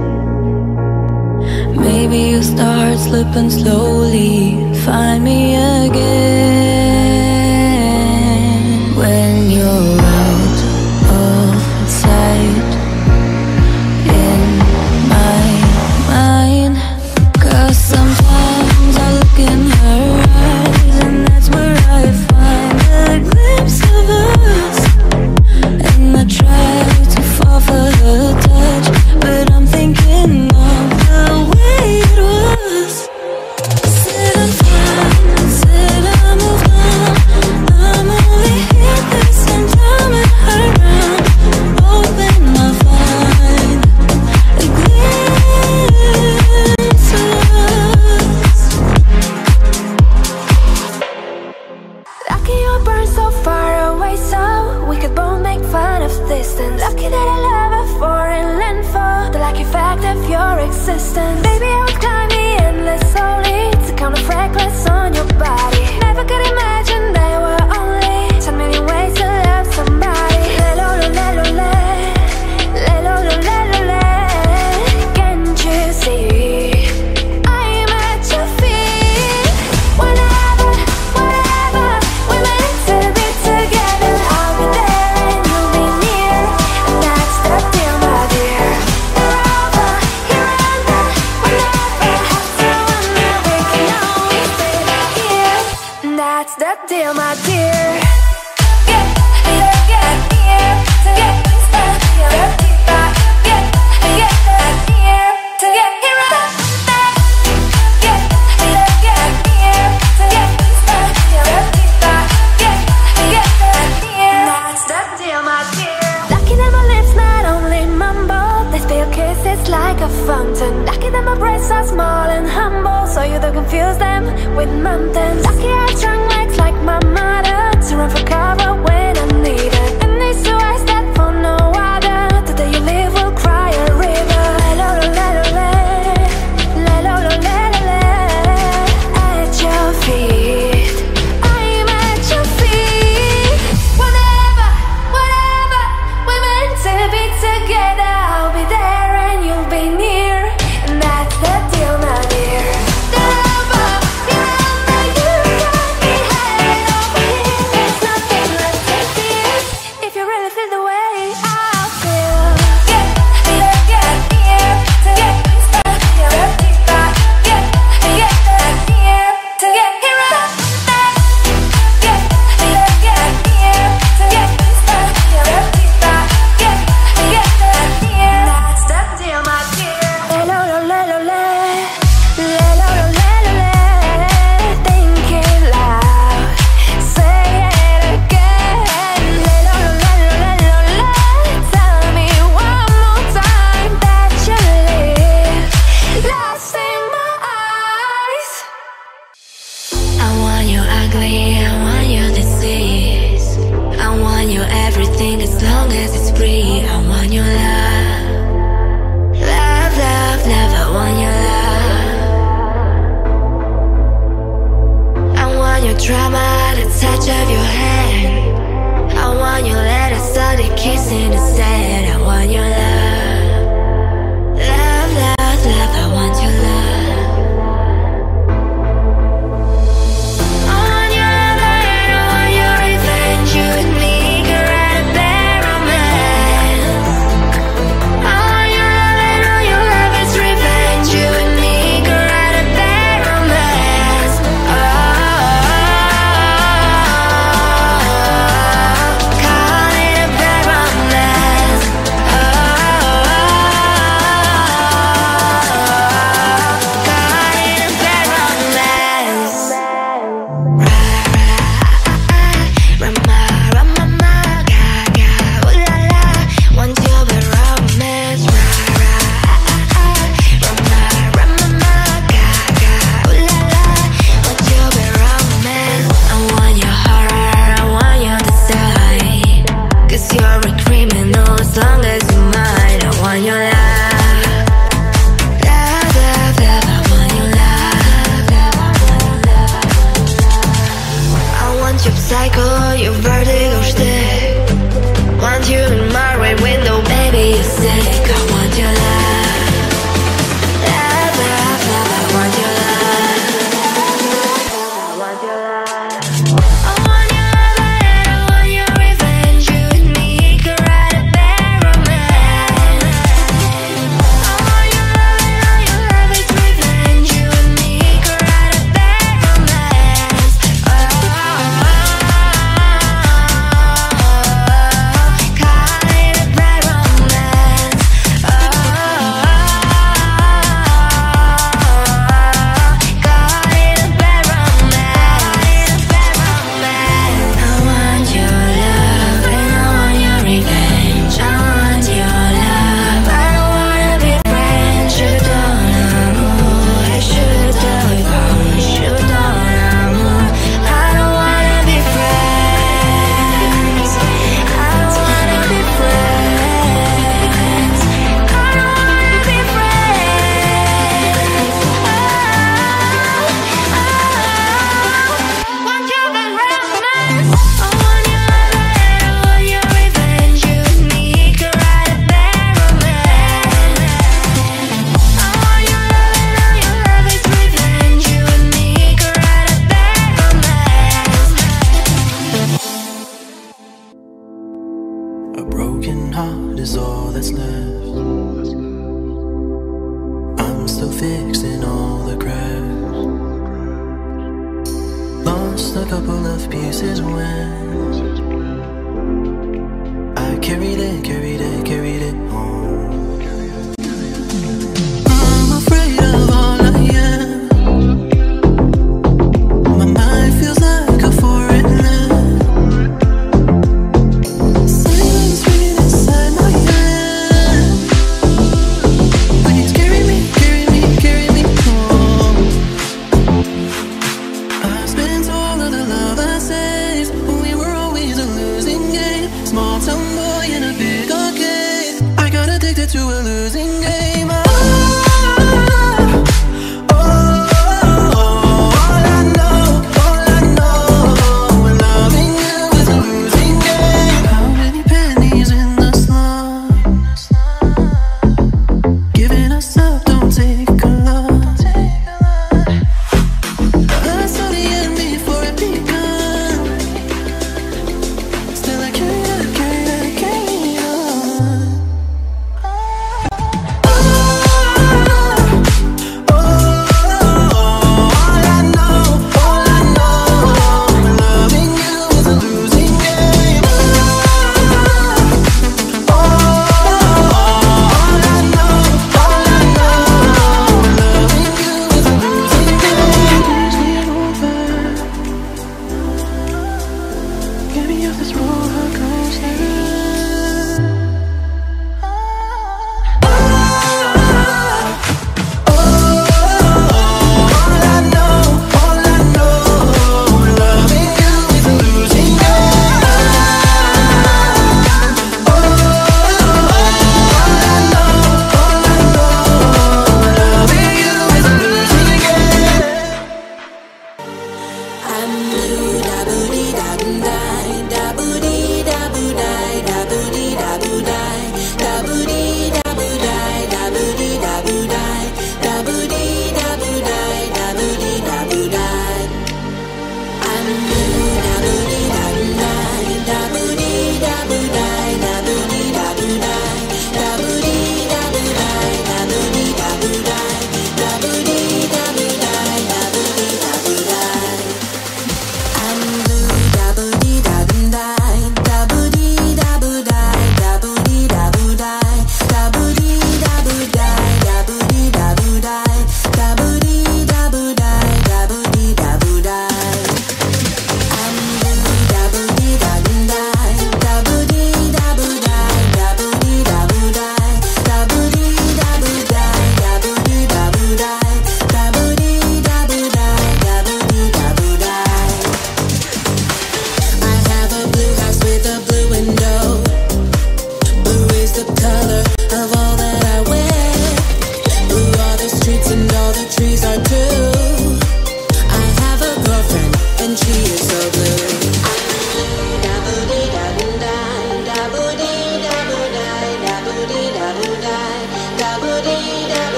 Maybe you'll start slipping slowly, find me again. When you're out of sight in my mind, 'cause sometimes I look in her eyes and that's where I find a glimpse of us. And I try to fall for her touch, but I'm thinking of the way it was. Said I'm fine, said I moved on. I'm only here 'cause I'm coming around. Open my mind, a glimpse of us. Lucky you burn so far away, so we could both make fun of distance. Lucky that I love a foreign landfall, the lucky fact of your existence. Baby, I would climb the endless solid to count the freckles on your body. Never could imagine there were only ten million ways to love somebody. Lelo, lo, lelo, le. Lelo, lo, lelo, le. Can't you see? I'm at your feet. Whenever, wherever we're meant to be together, I'll be there and you'll be near. And that's the deal, my dear. You're over, you're under, we'll never have to wonder. We can always stay right here. And that's the deal. your kiss is like a fountain. Lucky that my breasts are small and humble, so you don't confuse them with mountains. Lucky I drunk legs like my mother, to run for cover when I need it. And these two eyes that for no other, the day you leave will cry a river. La la la la la, la la la la la la. At your feet, I'm at your feet. Whatever, whatever, we're meant to be together. I'll be there and you'll be near, and that's the deal, my dear. The lover, the lover, you got me head over heels. There's nothing left to fear if you really feel the way I feel. Get, get, get near to get stuck here. Get, get, get near to get here. Get, get, get near to get stuck here. Get, get, get near. That's the deal, my dear. La la la la la, la la la la la. Think it loud, say it again. La la la la la la. Tell me one more time that you live lost in my eyes. I want you ugly, I want you disease. I want you everything as long as it's free. I want your love, love, love, love. I want your love. I want your drama, the touch of your hand. I want your letters, all the kissing instead. I want your love, love, love, love. I want your love. I want your love and I want your revenge. You and me could write a bad romance. I want your love and all your love is revenge. You and me could write a bad romance. Oh, call it a bad romance. Oh, call it a bad romance. Rama, rama, ma, ga, ga, ooh la la. Want your bad romance. Ra, ra, rama, rama, ma, ga, ga, ooh la la. Want your bad romance. I want your horror, I want your design. 'Cause you're a criminal as long as you're mine. I want your love, love, love, love. I want your love, love, I want your love. I want your psycho, your vertigo shtick. Want you in my right window, baby, you're sick. I want your love, love, love, love. I want your love, I want your love. I want your love and I want your revenge. You and me could write a bad romance. I want your love and all your love is revenge. You and me could write a bad romance. Oh, call it a bad romance. Oh, call it a bad romance. I want your love and I want your revenge. I want your love. I don't wanna be friends. Shoot on amour, shoot on, shoot on amour. I don't wanna be friends. I don't wanna be friends. I don't wanna be friends. Oh, oh, want your bad romance. I want your love and I want your revenge. You and me could write a bad romance. I want your love and all your love is revenge. You and me could write a bad romance. A broken heart is all that's left. I'm still fixing all the cracks. Lost a couple of pieces when I carried it, carried it, carried it home. I'm afraid of all I am. My mind feels like a foreign land. Silence ringing inside my head. to a losing game. Oh, oh, all I know, all I know, loving you is a losing game. How many pennies in the slot? Giving us up don't take a lot. I saw the end before it begun. Still I carry, I carry, I carry on. Oh,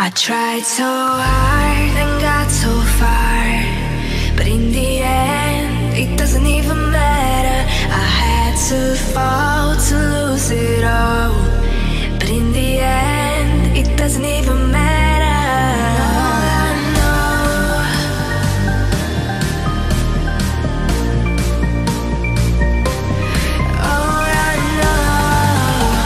I tried so hard and got so far, but in the end, it doesn't even matter. I had to fall to lose it all, but in the end, it doesn't even matter. All I know, all I know,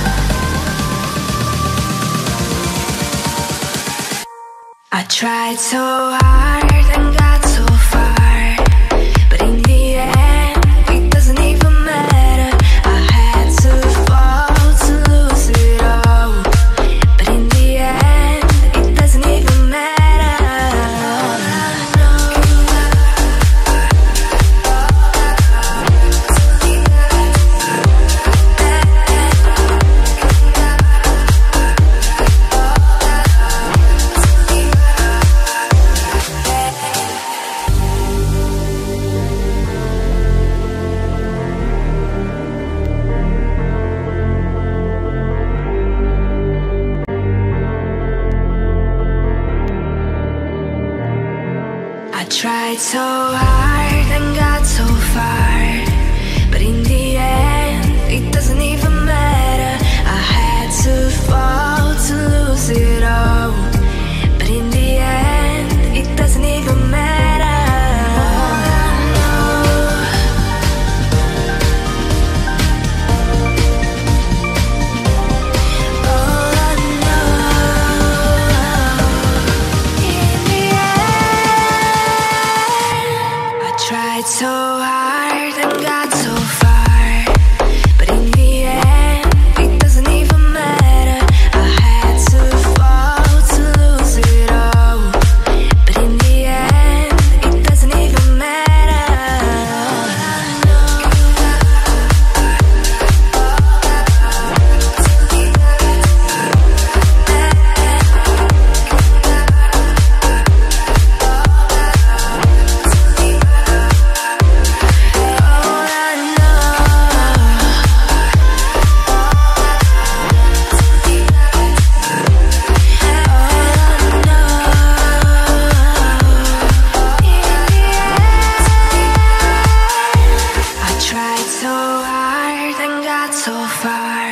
I tried so hard and got so far, but in the end, it doesn't even matter. I had to fall to lose it all, but in the end, it doesn't even matter. All I know, I tried so hard and got so far, but in the end, it doesn't even matter. I had to fall to lose it all, but in the end, it doesn't even matter. All I know, all I know, in the end, I tried so hard and got so far, but in the end, it doesn't even matter. I had to fall to lose it all, but in the end, it doesn't even matter. All I know, all I I tried so hard and got so far.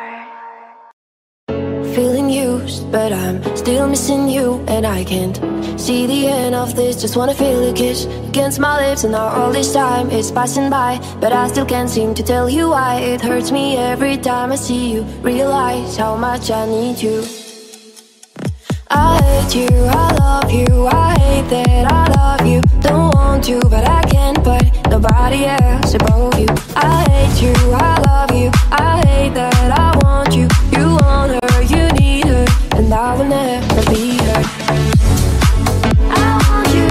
Feeling used, but I'm still missing you, and I can't see the end of this. Just wanna feel your kiss against my lips, and now all this time is passing by, but I still can't seem to tell you why. It hurts me every time I see you, realize how much I need you. I hate you, I love you, I hate that I love you. Don't want to, but I can't, but nobody else above you. I hate you, I love you, I hate that I want you. You want her, you need her, and I will never be her. I want you,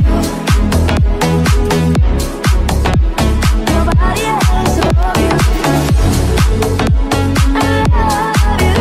nobody else above you. I love you.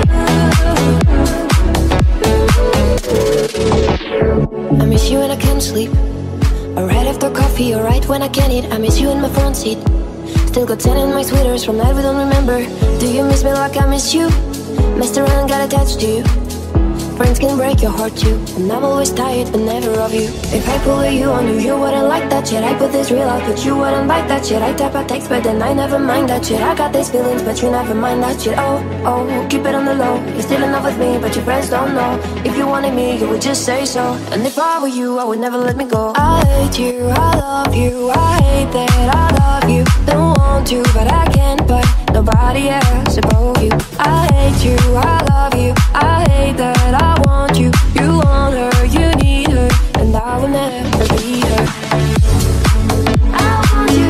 I miss you when I can't sleep, or right after coffee, or right when I can't eat. I miss you in my front seat. Still got ten in my sweaters from night we don't remember. Do you miss me like I miss you? Messed around, got attached to you. Friends can break your heart too, and I'm always tired but never of you. If I pull you on you, you wouldn't like that shit. I put this real out, but you wouldn't like that shit. I type a text, but then I never mind that shit. I got these feelings, but you never mind that shit. Oh, oh, keep it on the low. You're still in love with me, but your friends don't know. If you wanted me, you would just say so. And if I were you, I would never let me go. I hate you, I love you, I hate that I love you. Don't want to, but I can't, but nobody else above you. I hate you, I love you, I hate that I want you. You want her, you need her, and I will never be her. I want you,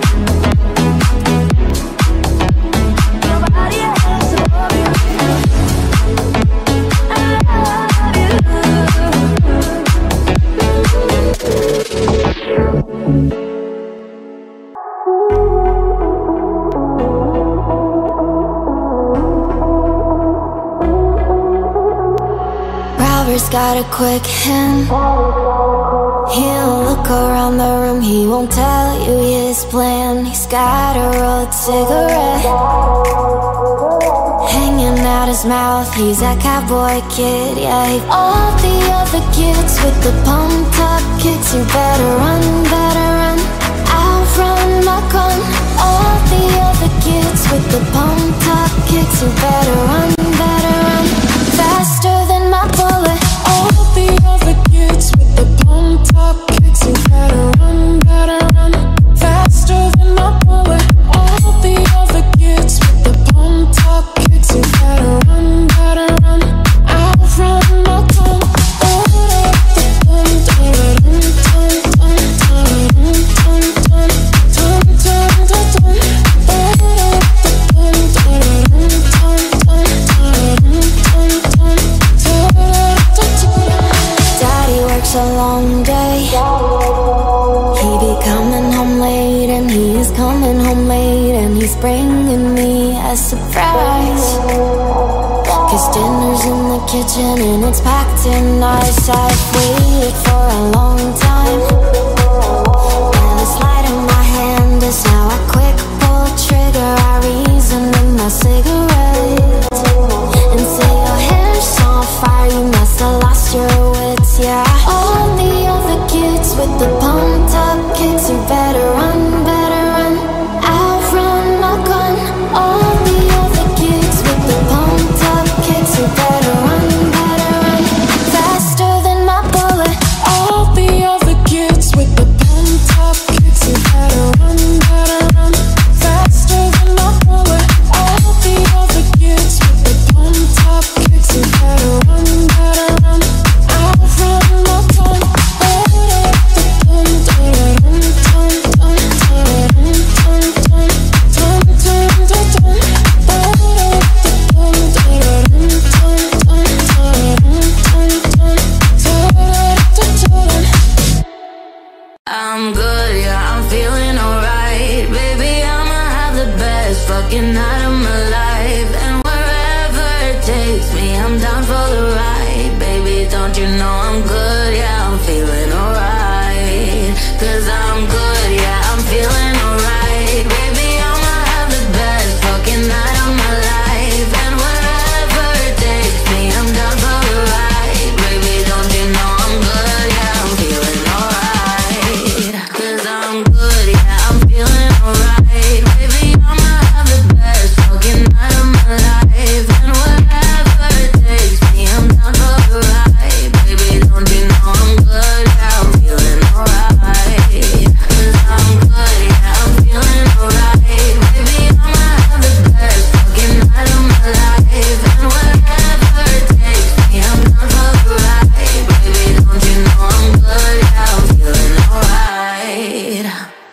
nobody else above you. I love you. Robert's got a quick hand. He'll look around the room, he won't tell you his plan. He's got a rolled cigarette hanging hanging out his mouth. He's that cowboy kid, yeah. He, all the other kids with the pumped up kicks, you better run, better run. Outrun my gun. All the other kids with the pumped up kicks, you better run, better run. Faster than my bullet. All the other kids with the pumped up kicks, you better run, better run. Faster than my bullet. All the other kids with the pumped up kicks, you better run, better run. Outrun my gun. Daddy works a long day. He be coming home late, and he's coming home late, and he's bringing me a surprise. Cause dinner's in the kitchen and it's packed in nice. I've waited for a long time, and this light in my hand is now a quick pull trigger. I reason in my cigarette and say your hair's on fire, you must have lost your wits, yeah. All the other kids with the pumped up kicks, you better run, better run. Outrun my gun. All the other kids with the pumped up kicks, you better run, better run. Faster than my bullet. All the other kids with the pumped up kicks, you better run, better run. Faster than my bullet. All the other kids with the pumped up kicks, you better run, better run. Outrun my gun. I'm good, yeah, I'm feeling alright. Baby, I'ma have the best fucking night of my life. And wherever it takes me, I'm down for the ride. Baby, don't you know I'm good, yeah, I'm feeling alright. Cause I'm good, yeah, I'm feeling alright. Baby, I'ma have the best fucking night of my life. And wherever it takes me, I'm down for the ride. Baby, don't you know I'm good, yeah, I'm feeling alright. Cause I'm good, yeah, I'm feeling alright. Baby, I'ma have the best fucking night of my life. And whatever it takes me, I'm down for the ride. Baby, don't you know I'm good, yeah, I'm feeling alright. Cause I'm good, yeah, I'm feeling alright. Baby, I'ma have the best fucking night of my life. And whatever it takes me, I'm down for the ride. Baby, don't you know I'm good, yeah, I'm feeling alright.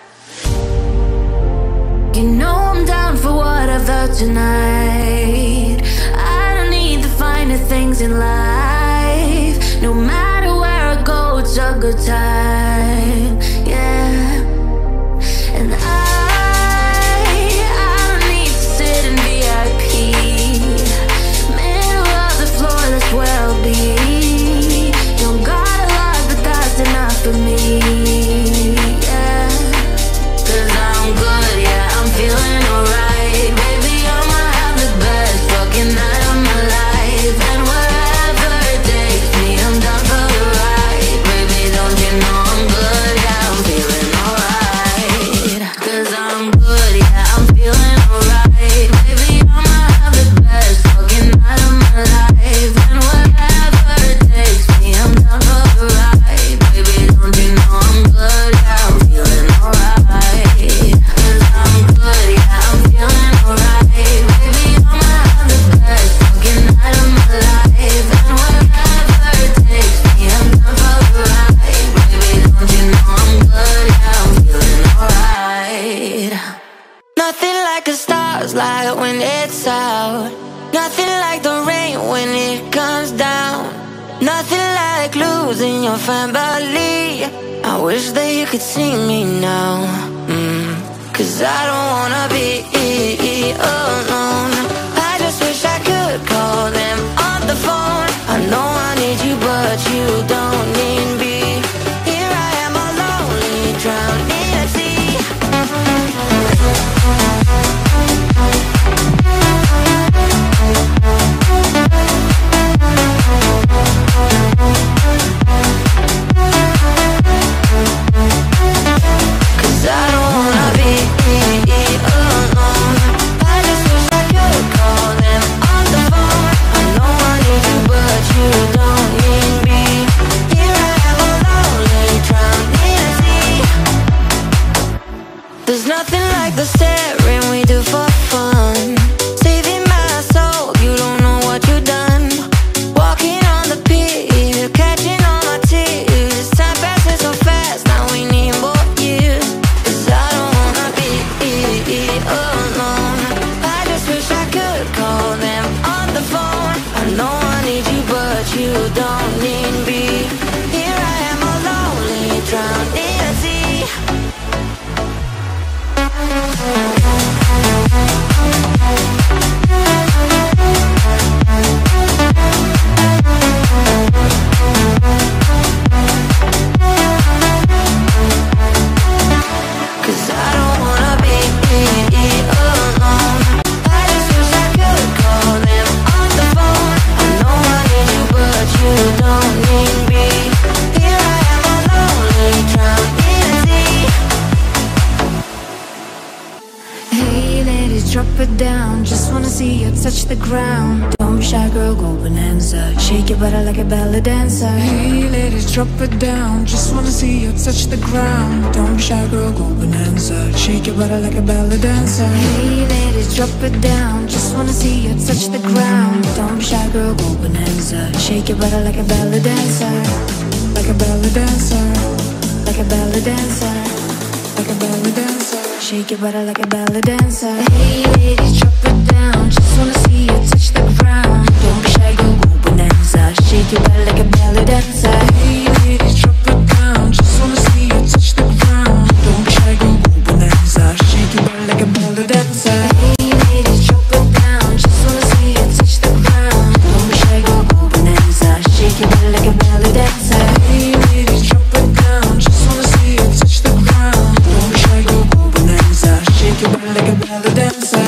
You know I'm down for whatever tonight. I don't need the finer things in life. No matter where I go, it's a good time, yeah. And I, I don't need to sit in V I P. Middle of the floor, that's where I'll be. Don't got a lot, but that's enough for me, yeah. Cause I'm good, yeah, I'm feeling alright. Baby, I'ma have the best fucking night of my life. And wherever it takes me, I'm down for the ride. Baby, don't you know I'm good, yeah, I'm feeling alright. Cause I'm good, yeah, I'm feeling alright. Baby, I'ma have the best fucking night of my life. And whatever it takes me, I'm down for the ride. Baby, don't you know I'm good, yeah, I'm feeling alright. Cause I'm good, yeah, I'm feeling alright. Baby, I'ma have the best fucking night of my life. And whatever it takes me, I'm down for the ride. Baby, don't you know I'm good, yeah, I'm feeling alright. Nothing like a star's light when it's out. Nothing like the rain when it comes down. Nothing like losing your family. I wish that you could see me now, mm. Cause I don't wanna be alone. I just wish I could call them on the phone. I know I need you, but you don't need me. Here I am alone, drowned in a sea. touch the ground. Don't be shy, girl, go bonanza. Shake your body like a belly dancer. Hey ladies, drop it down. Just wanna see you touch the ground. Don't be shy, girl, go bonanza. Shake your body like a belly dancer. Hey ladies, drop it down. Just wanna see you touch the ground. Don't be shy, girl, go bonanza. Shake your body like a belly dancer. Like a belly dancer. Like a belly dancer. Like a belly dancer. Shake your body like a belly dancer. Hey ladies, drop it down. Just wanna see you touch the ground. Don't be shy, go go bonanza. Shake your body like a belly dancer. Hey ladies, drop it down. Just wanna see you touch the ground. Don't be shy, go go bonanza. Shake your body like a belly dancer. Hey ladies, drop it down. Just wanna see you touch the ground. Don't be shy, go go bonanza. Shake your body like a belly dancer. Hey ladies, drop it down. Just wanna see you touch the ground. Don't be shy, go go bonanza. Shake your body like a belly dancer.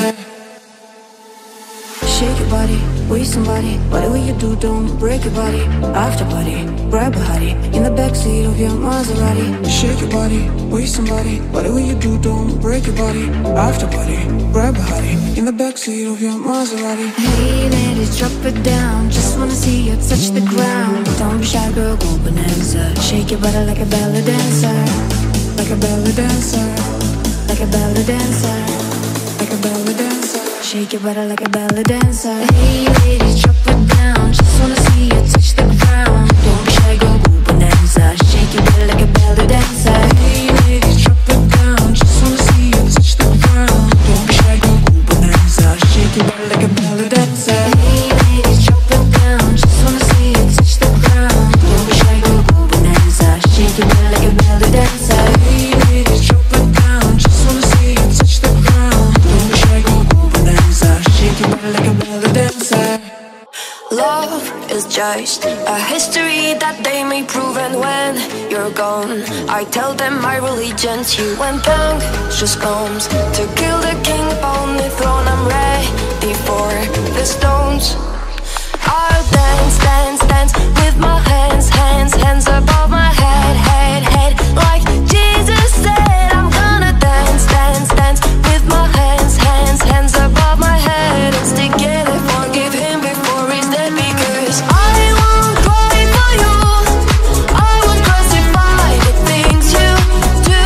Shake your body, with somebody. Whatever you do, don't break your body. After party, grab a hottie in the backseat of your Maserati. Shake your body, with somebody. Whatever you do, don't break your body. After party, grab a hottie in the backseat of your Maserati. Hey ladies, drop it down. Just wanna see you touch the ground. Don't be shy, girl, go bonanza. Shake your body like a belly dancer. Like a belly dancer. Like a belly dancer. Like a belly dancer. Shake your body like a belly dancer. Hey ladies, drop it down. Just wanna see you touch the ground. Don't be shy, go go bonanza. Shake your body like a belly dancer. Hey ladies, drop it down. Just wanna see you touch the ground. Don't be shy, go go bonanza. Shake your body like a belly dancer. Hey ladies, drop it down. Just wanna see you touch the ground. Don't be shy, go go bonanza. Shake your body like a belly dancer. Hey ladies, drop it down. Just wanna see you touch the ground. Don't be shy, go go bonanza. Shake your body like a belly dancer. Love is just a history that they may prove, and when you're gone, I tell them my religion's you. When puncture comes to kill the king upon the throne, I'm ready for the stones. I'll dance, dance, dance with my hands, hands, hands above my head, head, head. Like Jesus said, I'm gonna dance, dance, dance with my hands, hands, hands above my head. And stick together, forgive him before he's dead, because I won't cry for you. I won't crucify the things you do.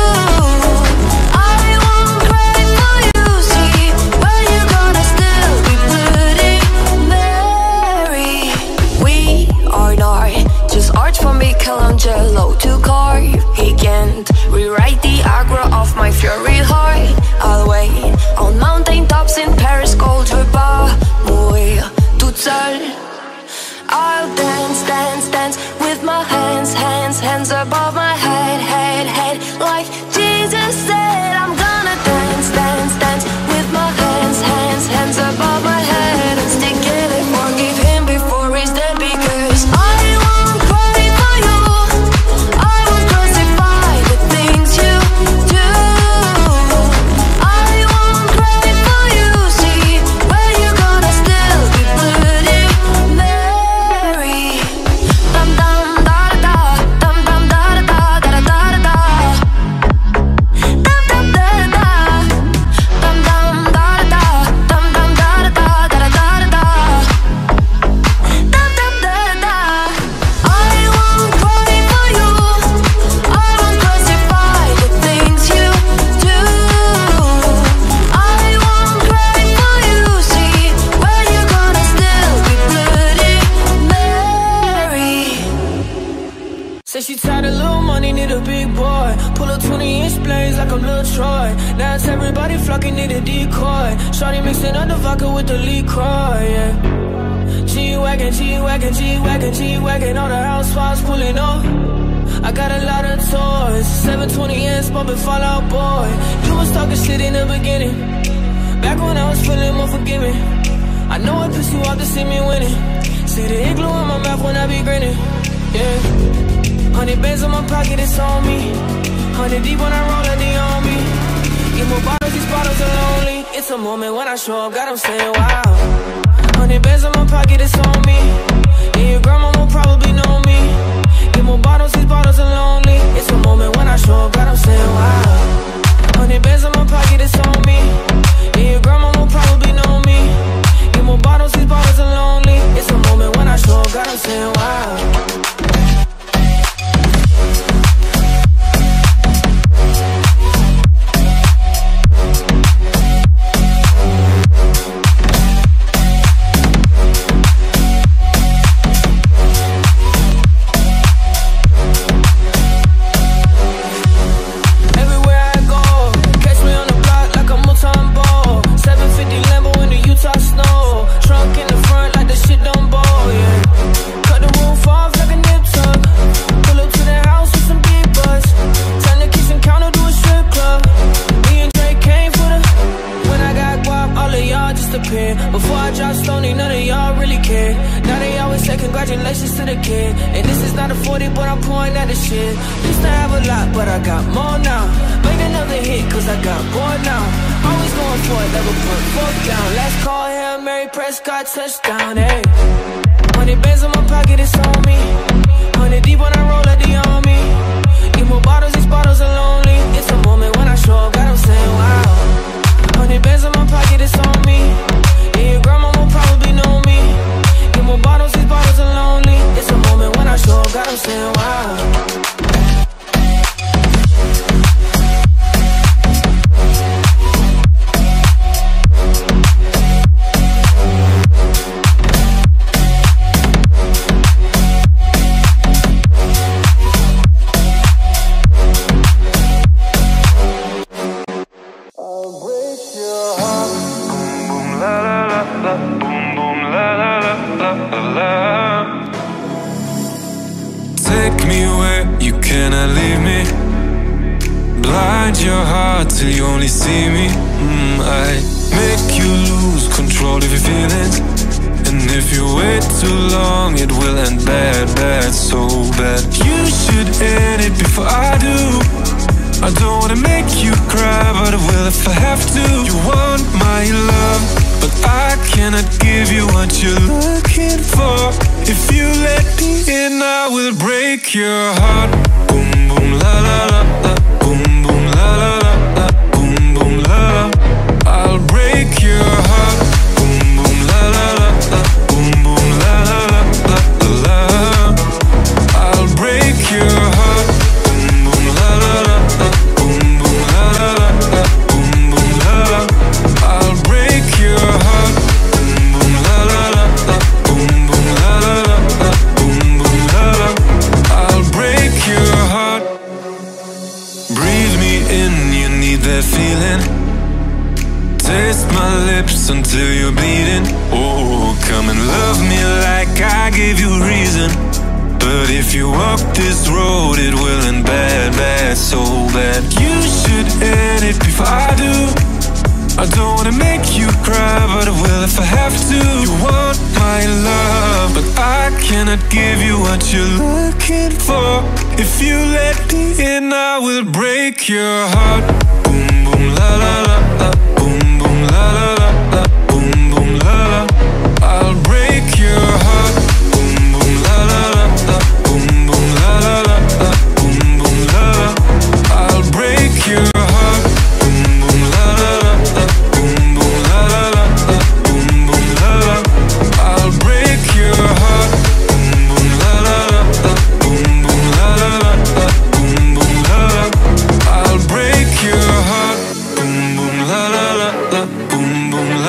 I won't cry for you, see, but you're gonna still be bloody Mary. We are not just art from Michelangelo to carve. He can't rewrite the aggro of my fury heart. I'll wait on mountain tops in Paris, gold river, mourir toute seule. I'll dance, dance, dance with my hands, hands, hands above my head, head, head. Like Jesus said, I'm gonna dance, dance, dance with my hands, hands, hands above my head. And stick it and forgive him before he's dead, because I won't cry for you. I won't crucify the things you do. I won't cry for you, see, but you're gonna still be bloody Mary. Dum dum da da da, dum dum da da da da da da da. Dum dum da da da, dum dum da da, dum dum da da da da da da da. Dum dum da da. I won't cry for you. I won't crucify the things you do. I won't cry for you, see, but you're gonna still be bloody Mary. Say she tired of little money, need a big boy. Pull up twenty inch blades like I'm Lil Troy. Now it's everybody flocking, need a decoy. Shorty mixing up the vodka with the LaCroix, yeah. G-Wagon, G-Wagon, G-Wagon, G-Wagon. All the housewives pulling up. I got a lot of toys. seven twenty S bumping Fall Out Boy. You was talking shit in the beginning, back when I was feeling more forgiving. I know it pissed you off to see me winning. See the igloo in my mouth when I be grinning, yeah. Hundred bands in my pocket, it's on me. Hundred deep when I roll a D on me. Get more bottles, these bottles are lonely. It's a moment when I show up, God, I'm saying wow. Hundred bands in my pocket, it's on me. And your grandma will probably know me. Get more bottles, these bottles are lonely. It's a moment when I show up, God, I'm saying wow. Hundred bands in my pocket, it's on me. And your grandma will probably know me. forty, but I'm pouring out the shit. Used to have a lot, but I got more now. Make another hit, cause I got bored now. Always going for it, never put foot down. Last call, Hail Mary, Prescott, touchdown, ayy. Hundred bands in my pocket, it's on me. Hundred deep when I roll at the army. Get more bottles, these bottles are lonely. It's a moment when I show up, God, I'm saying wow. Hundred bands in my pocket, it's on me. Yeah, your grandma will probably know me. Get more bottles, these bottles are lonely. It's a moment when I show up, God, I'm saying wow. Take me where you cannot leave me. Blind your heart till you only see me. mm, I make you lose control of your feelings. And if you wait too long, it will end bad, bad, so bad. You should end it before I do. I don't wanna make you cry, but I will if I have to. You want my love, but I cannot give you what you're looking for. If you let me in, I will break your heart. Boom, boom, la, la, la, la. Boom, boom, la, la, la, la. Boom, boom, la, la. I'll break your heart. Boom, boom, la, la, la, la. Boom, boom, la, la, la, la, la. I'll break your heart. Boom, boom, la, la, la, la. Boom, boom, la, la, la, la. Boom, boom, la, la. I'll break your heart. Boom, boom, la, la, la, la. Boom, boom, la, la, la, la. Boom, boom, la, la. I'll break your heart. Breathe me in, you need that feeling. Taste my lips until you're bleeding. Oh, come and love me like I gave you reason. But if you walk this road, it will end bad, bad, so bad. You should end it before I do. I don't wanna make you cry, but I will if I have to. You want my love, but I cannot give you what you're looking for. If you let me in, I will break your heart. Boom, boom, la, la, la, la. Boom, boom, la, la, la, la. Boom, boom, la, la. I'll break your heart. Boom, boom, la, la, la, la. Boom, boom, la, la, la, la. Boom, boom, la, la. I'll break your heart. Boom, boom, la, la, la, la. Boom, boom, la, la, la, la. Boom, boom, la, la. I'll break your heart. Boom, boom, la, la, la, la. Boom, boom, la, la, la, la. Boom, boom, la, la. I'll break your heart. Boom, boom, la, la, la, la. Boom, boom,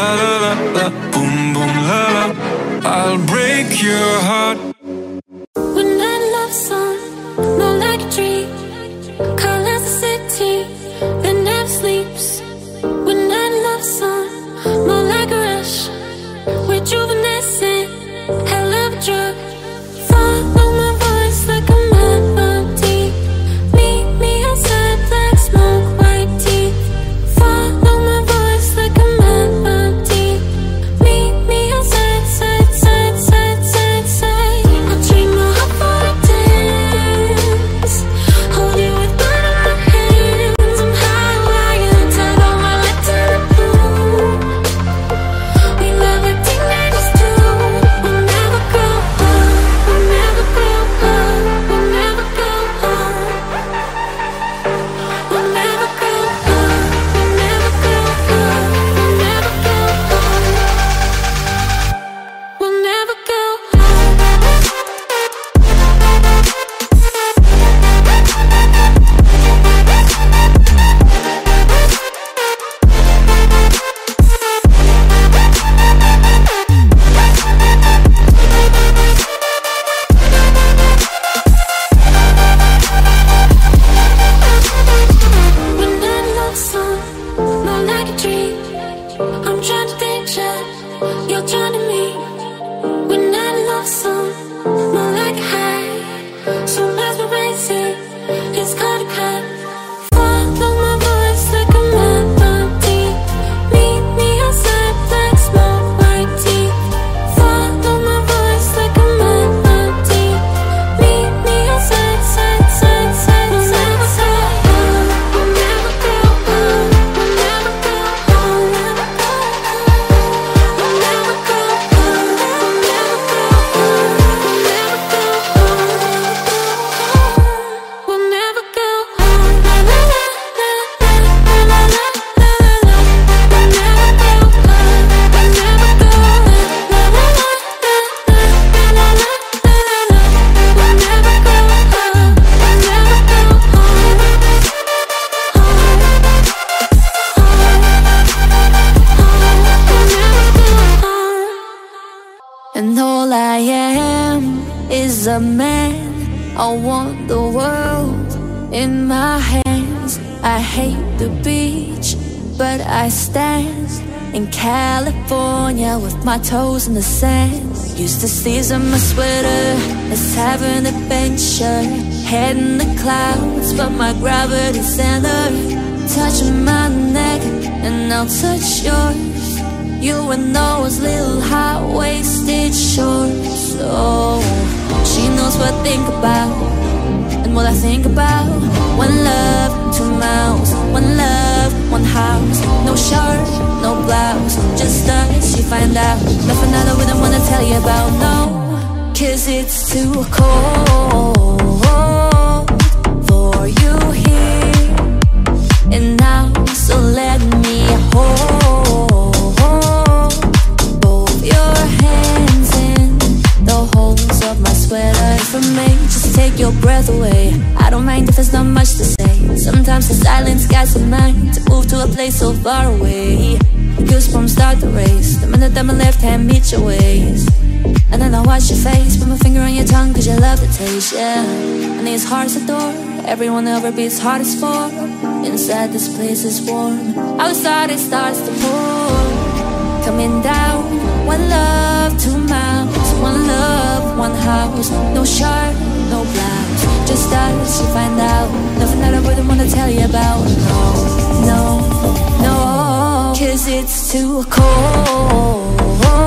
I want the world in my hands. I hate the beach, but I stand in California with my toes in the sand. Used to season my sweater, let's have an adventure. Head in the clouds, but my gravity center. Touching my neck, and I'll touch yours. You and those little high-waisted shorts. Oh, she knows what I think about, and what I think about. One love, two mouths. One love, one house. No shirt, no blouse, just us, you find out. Nothing that I wouldn't wanna tell you about, no. Cause it's too cold for you here and now. So let me hold both your hands in the holes of my sweater. For me, just take your breath away. I don't mind if there's not much to say. Sometimes the silence guides the mind to move to a place so far away. The goosebumps start to race the minute that my left hand meets your waist. And then I watch your face, put my finger on your tongue cause you love the taste, yeah. And these hearts adore everyone ever beats hardest for. Inside this place is warm, outside it starts to pour. Coming down, one love, two mouths. One love, one house. No shirt, no blouse, just us, you find out. Nothing that I wouldn't wanna tell you about. No, no, no. Cause it's too cold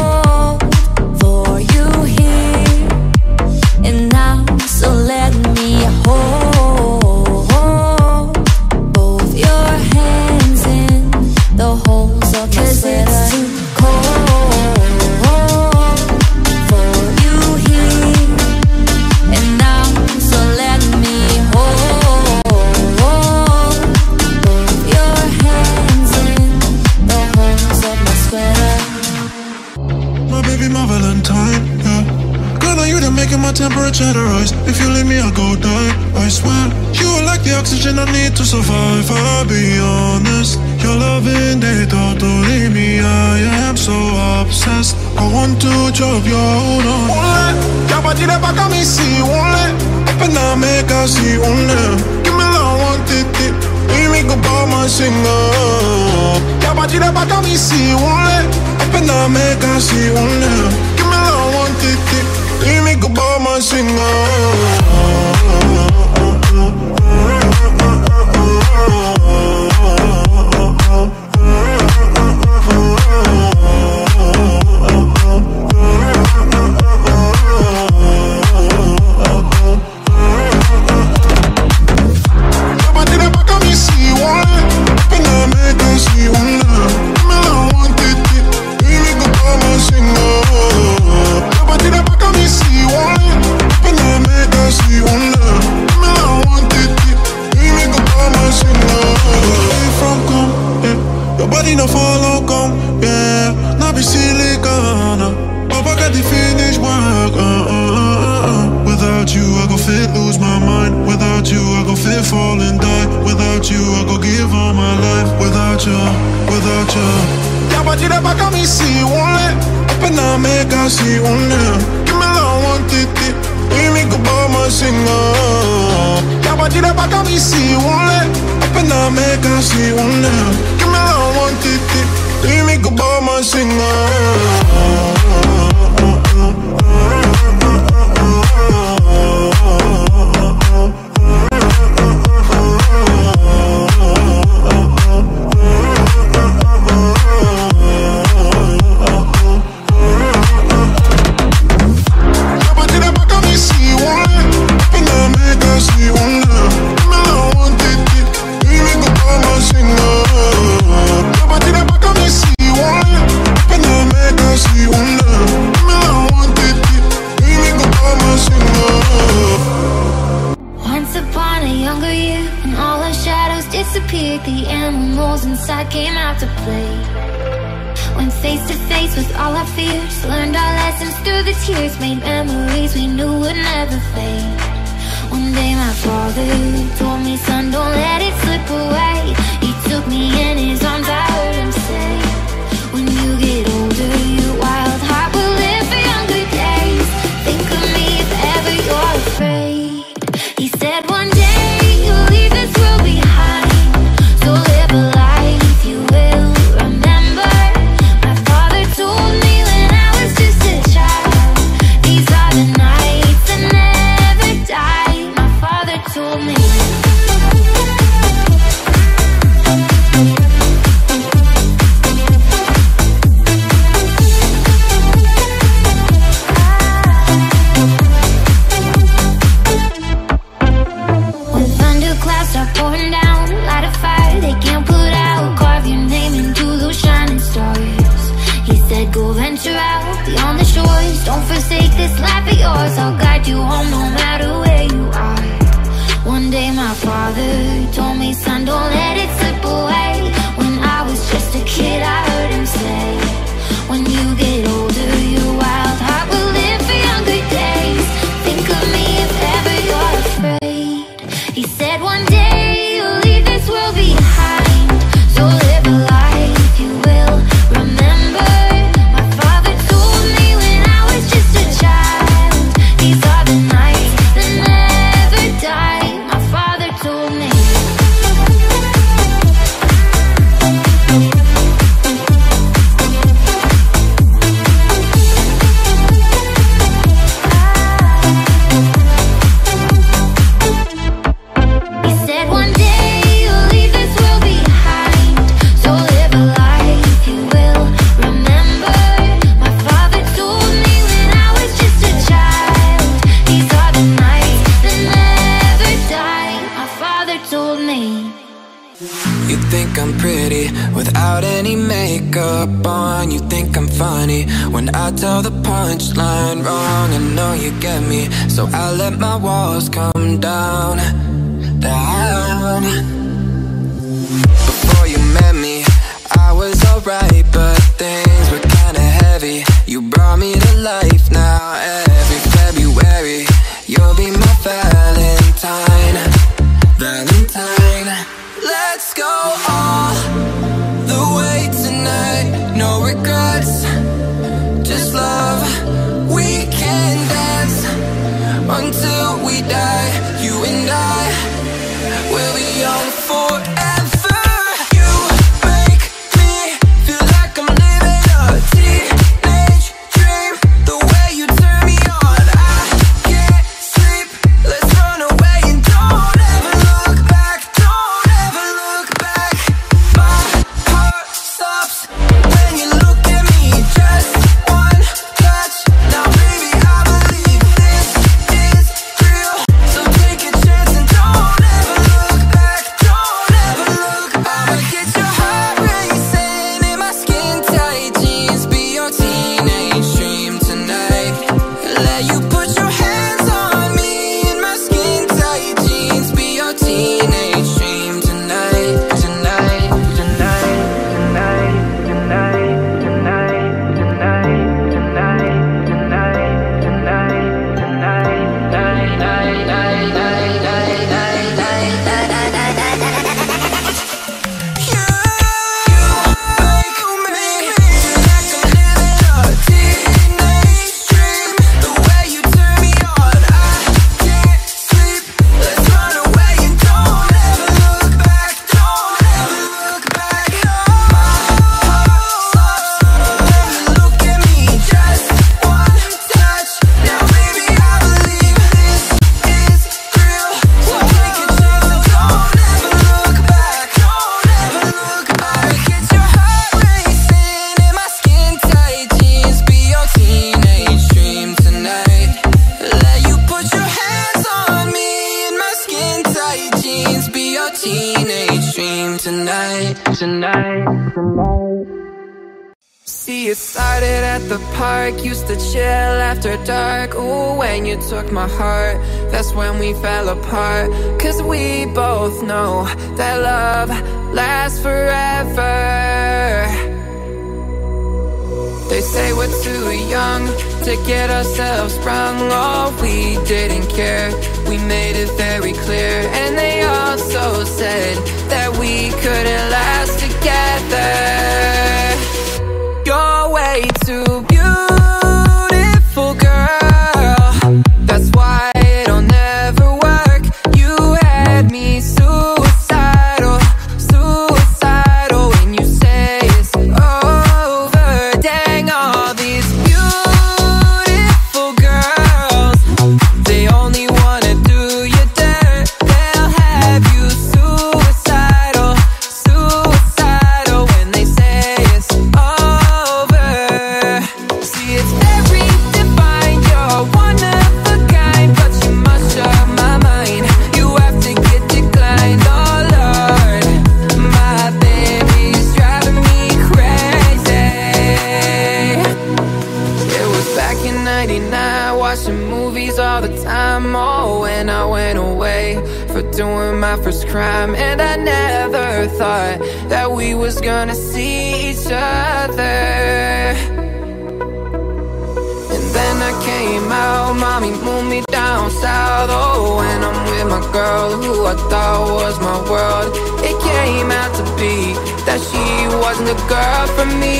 for you here and now. So let me hold both your hands in the holes of my sweater. Cause it's too cold for you here and now. So let me hold both your hands in the holes of my sweater. My baby, my Valentine, yeah. Girl, are you that making my temperature rise? If you leave me, I'll go die, I swear. You are like the oxygen I need to survive, I'll be honest. Your loving, they totally me, I am so obsessed. I want to drop your hold on. Only, ya bati de baka mi si, only. Open up, make I see, only. Give me love, want it, it. We make a ball, my singer. Ya bati de baka mi si, only. Open up, make I see, only. Give me love, want it, it. We make a ball, my singer. Afraid start pouring down. Light a fire they can't put out. Carve your name into those shining stars. He said go venture out beyond the shores. Don't forsake this life of yours. I'll guide you home no matter where you are. One day my father told me, son, don't let it slip away. When I was just a kid I heard him say, when you get older your wild heart will live for younger days. Think of me if ever you're afraid. He said one day you'll leave this world behind, so live a life you will remember. My father told me when I was just a child, these are the nights that never die. My father told me. He said one day you'll leave this world behind, so live a life you will remember. My father told me when I was just a child, these are the nights that never die. My father told me. You think I'm pretty without any makeup on. You think I'm funny when I tell the punchline wrong. I know you get me, so I let my walls come down, down. Before you met me, I was alright, but things were kinda heavy. You brought me to life now. Every February, you'll be my Valentine, Valentine. Let's go all the way tonight. No regrets, just love. We can dance until we die. You and I will be young forever. You make me feel like I'm living a teenage dream. The way you turn me on, I can't sleep. Let's run away and don't ever look back. Don't ever look back. My heart stops when you look at me. Just one touch. Now baby I believe this is real. So take a chance and don't ever look back. Don't ever look back. I'ma get your heart racing in my skin tight jeans. Be your teenage dream tonight. Let you put your hands on me in my skin tight jeans. Be your teenage dream tonight, tonight, tonight, tonight, tonight, tonight, tonight, tonight, tonight, tonight, tonight, night, night, night, night, night, night, night, night, night, night, night. You make me feel like I'm living a teenage dream. The way you turn me on, I can't sleep. Let's run away and don't ever look back. Don't ever look back. My heart stops when you look at me. Just one touch. Now baby I believe this is real. So take a chance and don't ever look back. Don't ever look back. Get your heart racing in my skin tight jeans. Be your teenage dream tonight. Let you put your hands on me in my skin tight jeans. Be your teenage dream tonight, tonight, tonight. See, it started at the park, used to chill after dark. Ooh, when you took my heart, that's when we fell apart. Cause we both know that love lasts forever. They say we're too young to get ourselves sprung. Oh, we didn't care, we made it very clear. And they also said that we couldn't last together. You're way too beautiful, girl. That's why it'll never work. You had me suicidal, suicidal. When you say it's over, dang, all these beautiful girls, they only wanna do you dirt. doing my first crime, and I never thought that we was gonna see each other. And then I came out, mommy moved me down south. Oh, and I'm with my girl who I thought was my world. It came out to be that she wasn't the girl for me.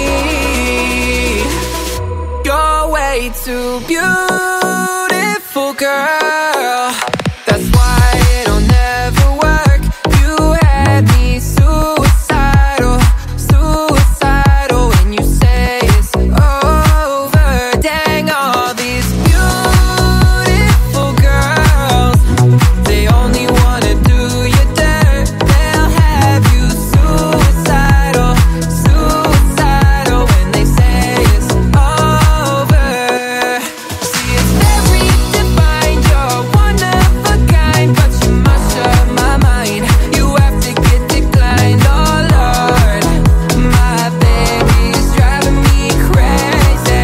You're way too beautiful, girl. That's why it'll never work. You had me suicidal, suicidal. When you say it's over, dang, all these beautiful girls, they only wanna do you dirt. They'll have you suicidal, suicidal. When they say it's over. See, it's very divine. You're one of a kind, but you must shut my mind. You have to get declined. Oh Lord, my baby's driving me crazy.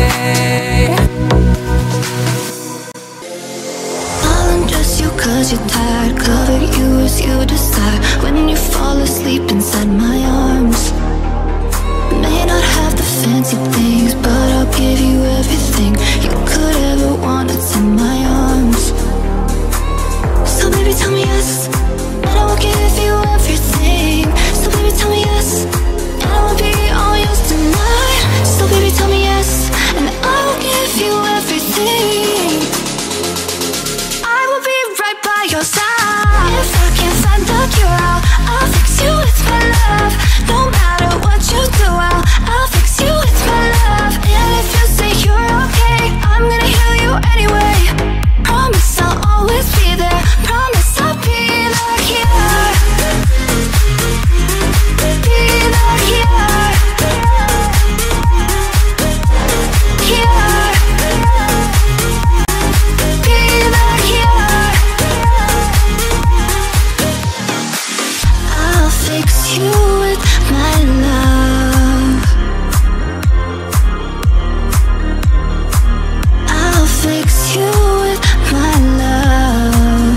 I'll undress you cause you're tired, cover you as you decide. When you fall asleep inside my arms, may not have the fancy things, but I'll give you everything you could ever want. It's in my arms. So baby tell me yes, and I will give you everything. So baby tell me yes, and I will be all yours tonight. So baby tell me yes, and I will give you everything. I will be right by your side. If I can't find the cure, I'll, I'll fix you with my love. No matter what you do, I'll, I'll fix you with my love. And if you say you're okay, I'm gonna heal you anyway. Promise I'll always be there. Promise I'll be the cure. Be the cure. Cure. Be the cure. I'll fix you with my love. I'll fix you with my love.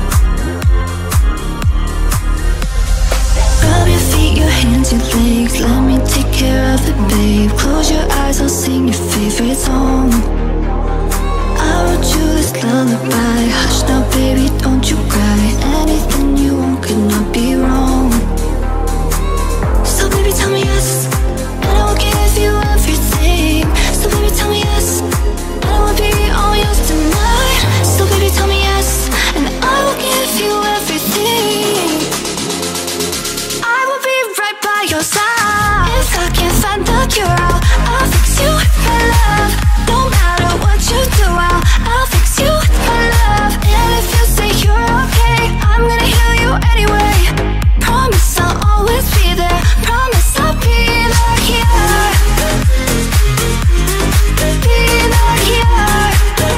Rub your feet, your hands, your legs. Let me take care of it, babe. Close your eyes, I'll sing your favorite song. I wrote you this lullaby. Hush now, baby, don't you cry. Anything you want could not be wrong. So baby, tell me yes, and I will give you everything. So baby, tell me yes, and I will be all yours tonight. So baby, tell me yes, and I will give you everything. I will be right by your side. If I can't find the cure, I'll, I'll fix you with my love. No matter what you do, I'll, I'll fix you with my love. And if you say you're okay, I'm gonna heal you anyway. Promise I'll always be there. Promise I'll be the cure. Be the cure.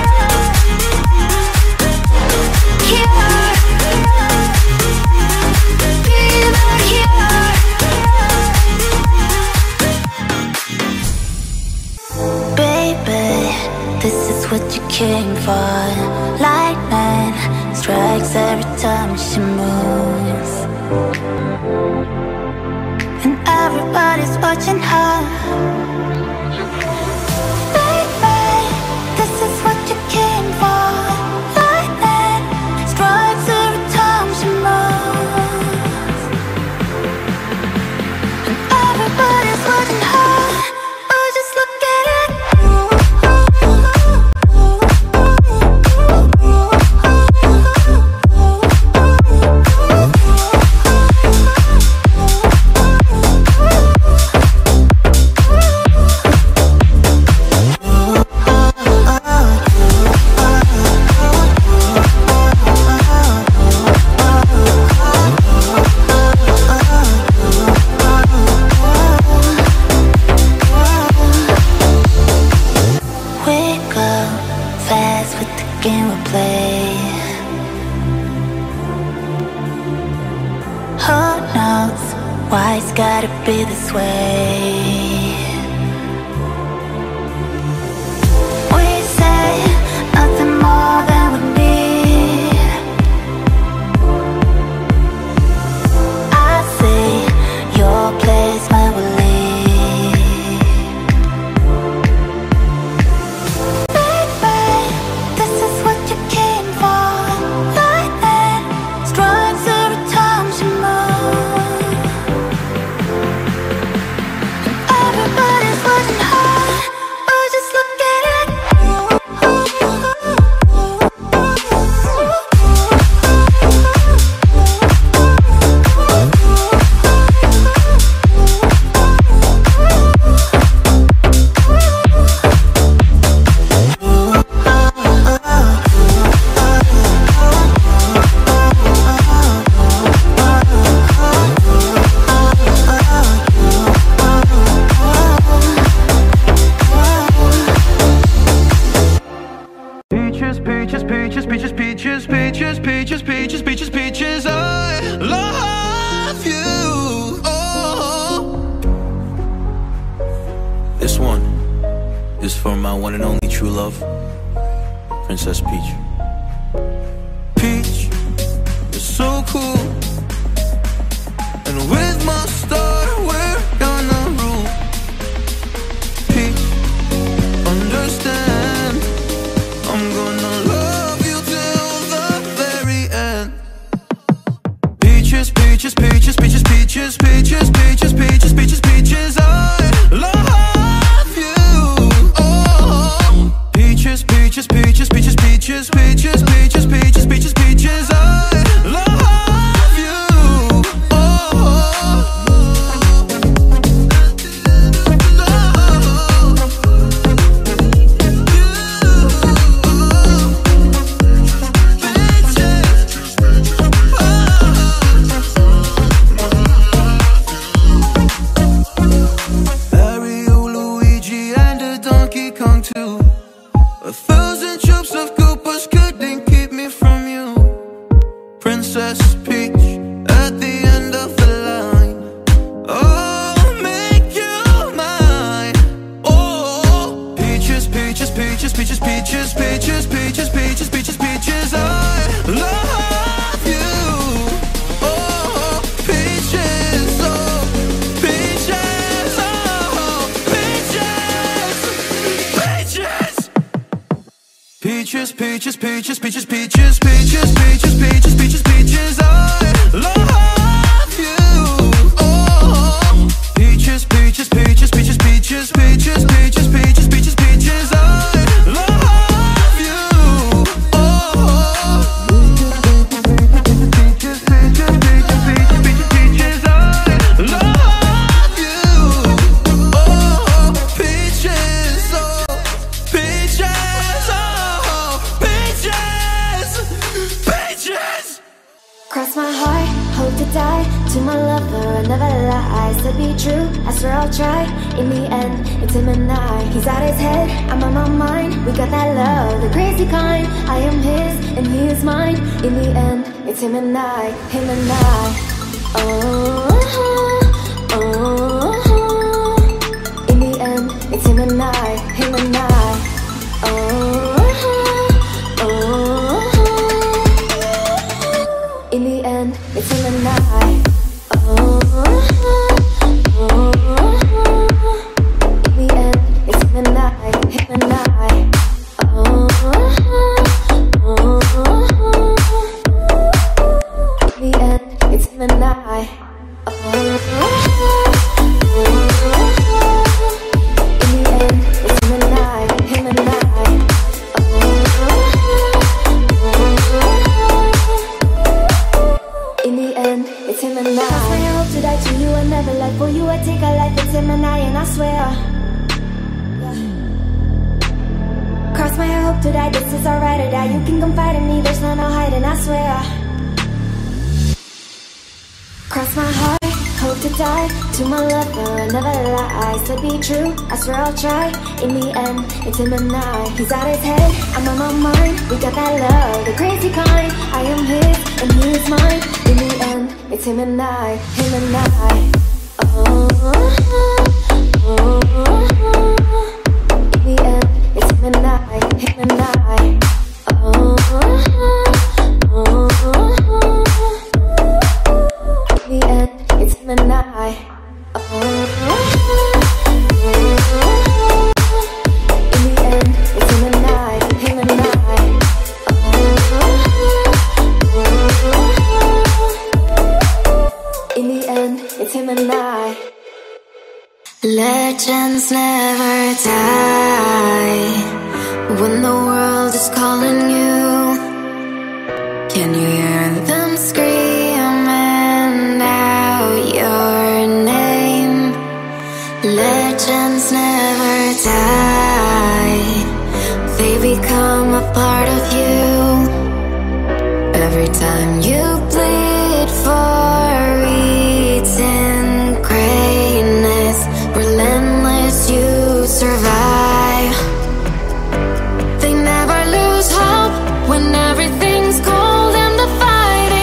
Cure. Be the cure. Baby, this is what you came for. Lightning strikes every time she moves, and everybody's watching her. Baby, this is what you came for. Lightning strikes every time she moves, and everybody's watching her. Oh, just look at it. Why it's gotta be this way? We say nothing more than we need. for my one and only true love, Princess Peach. Peach, you're so cool. And with my star, we're gonna rule. Peach, understand, I'm gonna love you till the very end. Peaches, peaches, peaches, peaches, peaches, peaches, peaches, peaches, peaches, peaches, I love you. Oh, peaches, peaches, peaches, peaches, peaches, peaches, peaches, peaches, peaches, peaches, I love you. Oh. A thousand troops of Koopas couldn't keep me from you. Princess Peach at the end of the line. Oh, I'll make you mine. Oh, peaches, peaches, peaches, peaches, peaches, peaches, peaches, peaches, peaches, peaches, I love you. Oh, peaches, oh, peaches, oh, peaches, peaches. Peaches, peaches, peaches, peaches, peaches, peaches, peaches, peaches, peaches, peaches, I love you. Oh, peaches, peaches, peaches, peaches, peaches, peaches, peaches, peaches, peaches, peaches, I love you. Oh, peaches, peaches, peaches, peaches, peaches, peaches, I love you. Oh, peaches, oh, peaches, oh, peaches, peaches. Cross my heart, hope to die. To my lover, I never lie. Said be true, I swear I'll try. In the end, it's him and I. He's out his head, I'm on my mind. We got that love, the crazy kind. I am his, and he is mine. In the end, it's him and I, him and I. Oh, oh, oh. In the end, it's him and I, him and I. Oh, oh, oh. In the end, it's him and I. Oh, oh, oh. In the end, it's him and I, him and I. Oh, oh, oh. In the end, it's him and I. Oh, oh, oh. In the end, it's him and I, him and I. In the end, it's him and I. Cross my hope to die to you and never lie. For you I take a life, it's him and I, and I swear. Cross my hope to die, this is alright or die. You can confide in me, there's no no hiding, I swear. Cross my heart, hope to die. To my lover, I never lie. Said be true, I swear I'll try. In the end, it's him and I. He's out his head, I'm on my mind. We got that love, the crazy kind. I am his, and he is mine. In the end, it's him and I, him and I. Oh, oh, oh. In the end, it's him and I, him and I. Oh, oh, oh. In the end, it's him and I. Oh, oh, oh. In the end, it's him and I, him and I. In the end, it's him and I. Legends never die. When the world is calling you, can you hear them screaming out your name? Legends never die. They become a part of you. Every time you bleed for eating greatness, relentless you survive. They never lose hope when everything's cold and the fight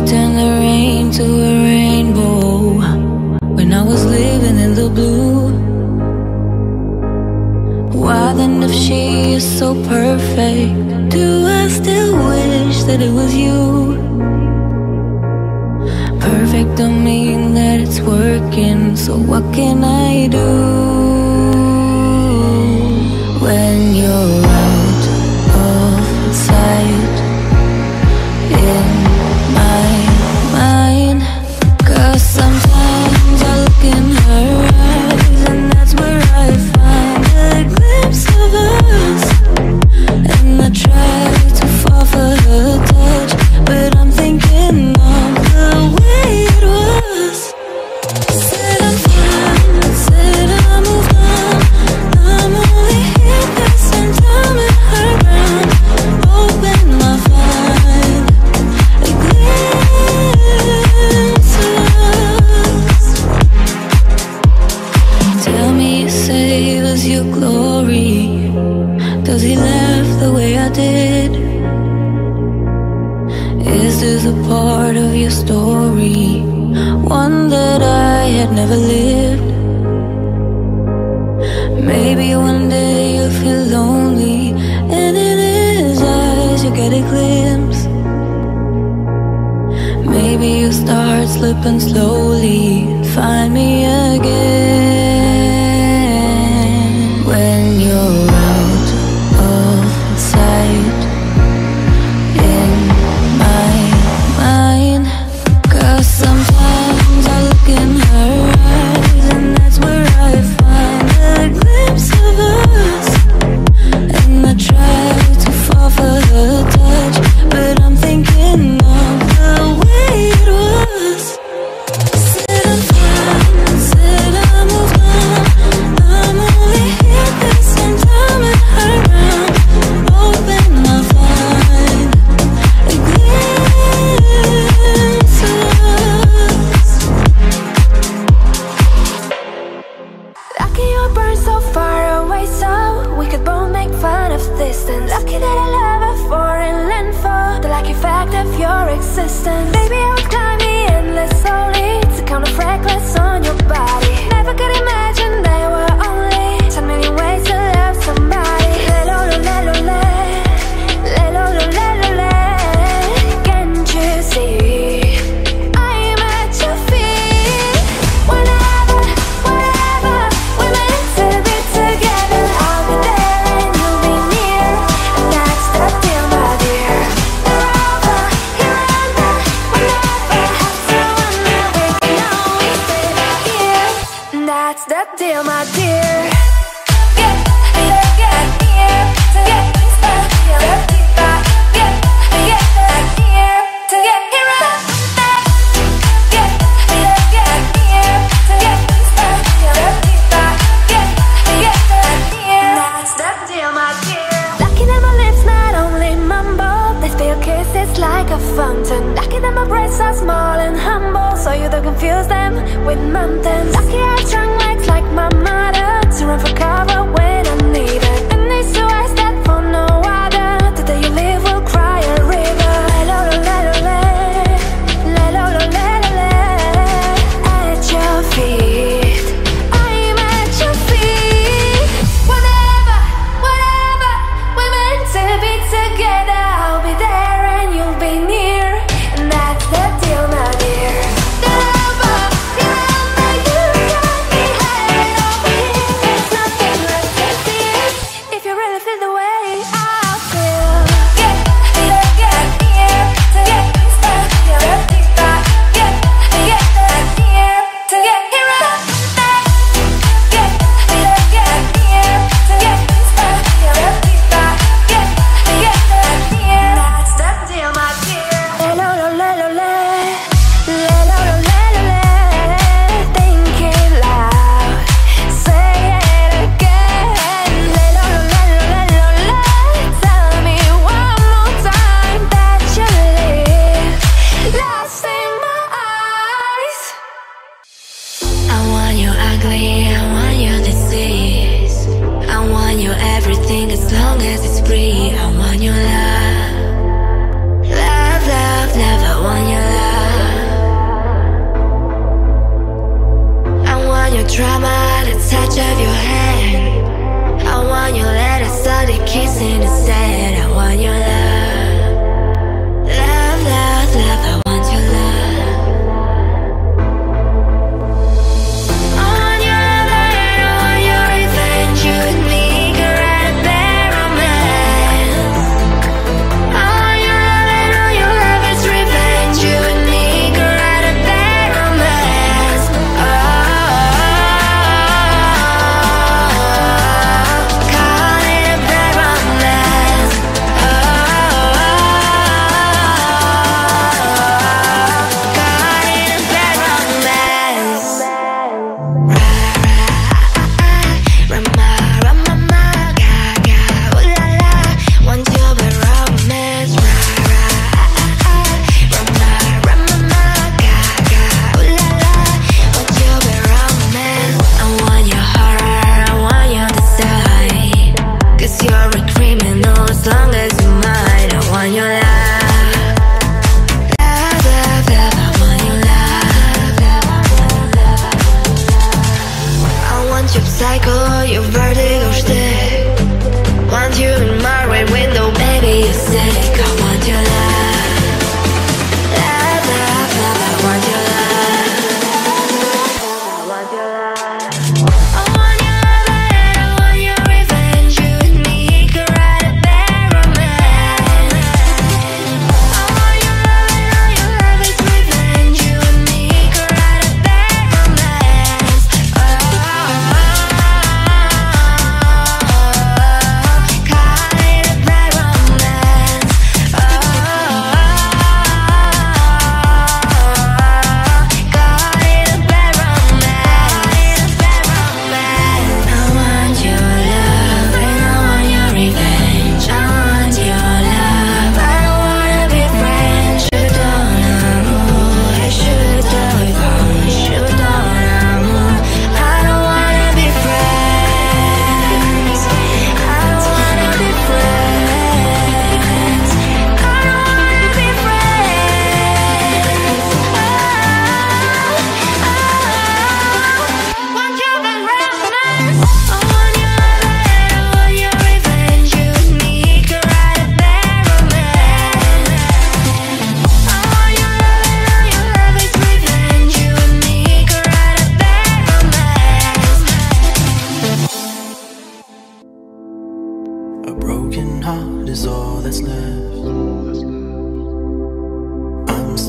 turned the rain to a rainbow when I was living in the blue. Why then, if she is so perfect, do I still wish that it was you? Perfect don't mean that it's working, so what can I do when you're out of sight in my mind? 'Cause sometimes I look in her eyes, and that's where I find a glimpse of us. And I try to fall for her touch, but I'm thinking of the way it was. Said I'm fine, said I moved on. I'm only here 'cause I'm turning her around. Hoping I'll find a glimpse of us. Tell me you say it was your glory. Does he laugh the way I did? Is this a part of your story, one that I had never lived? Maybe one day you'll feel lonely, and in his eyes you get a glimpse. Maybe you'll start slipping slowly, find me again when you're out of sight in my mind. 'Cause sometimes I look in her eyes, and that's where I find a glimpse of us. And I try to fall for her touch, but I'm thinking of the way it was. Said I'm fine, said I moved on. I'm only here 'cause I'm turning her around. Hoping I'll find a glimpse of us. Lucky you burn so far away, so we could both make fun of distance. Lucky that I love a foreign landfall, the lucky fact of your existence. Baby, I would climb the endless slowly to count the freckles on your body. Never could imagine there were only so many ways to love somebody. Lelo, lo, lelo, le. Lelo, lo, lelo, le. Can't you see? I'm at your feet. Whenever, wherever we're meant to be together, I'll be there and you'll be near. And that's the deal, my dear. You're over, you're under. We never have to wonder. We can always stay right here. And that's the deal, my dear. Get, get, get here to get this back. Get, get, get back here to get here up. Get, get, get here to get this back. Get, get, get back here. That's the deal, my dear. Lucky that my lips not only mumble, they spill kisses like a fountain. Lucky that my breasts are small and humble, so you don't confuse them with mountains. Lucky I have strong legs like my mother to run for cover when I need it. And these two eyes that for no other, the day you leave will cry a river. Lelo, lo, lelo, le. Lelo, lo, lelo, le. At your feet, I'm at your feet. Whenever, wherever we're meant to be together, I'll be there and you'll be near. And that's the deal, my dear. Never, never, you got me head over heels. There's nothing left to fear.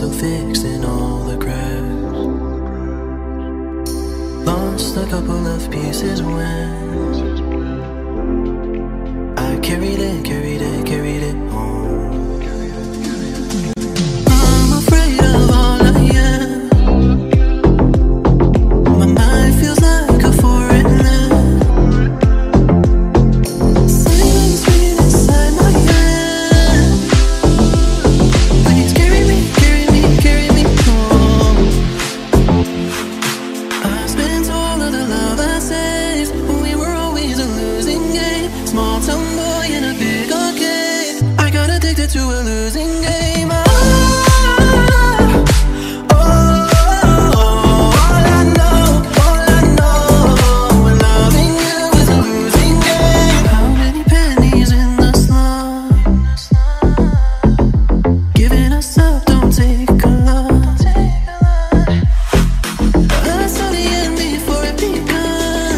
so fixed in all the cracks. Lost a couple of pieces when I carried it, carried it, carried it home. I'm afraid of all I am. My mind feels like a foreign land. Silence beating inside my head. Please carry me, carry me, carry me home. I've spent all of the love I saved. We were always a losing game. Small town boy in a big arcade. I got addicted to a losing game. Ah, oh, all I know, all I know, loving you is a losing game. How many pennies in the slum? Giving us up, don't take a lot. I saw the end before it began.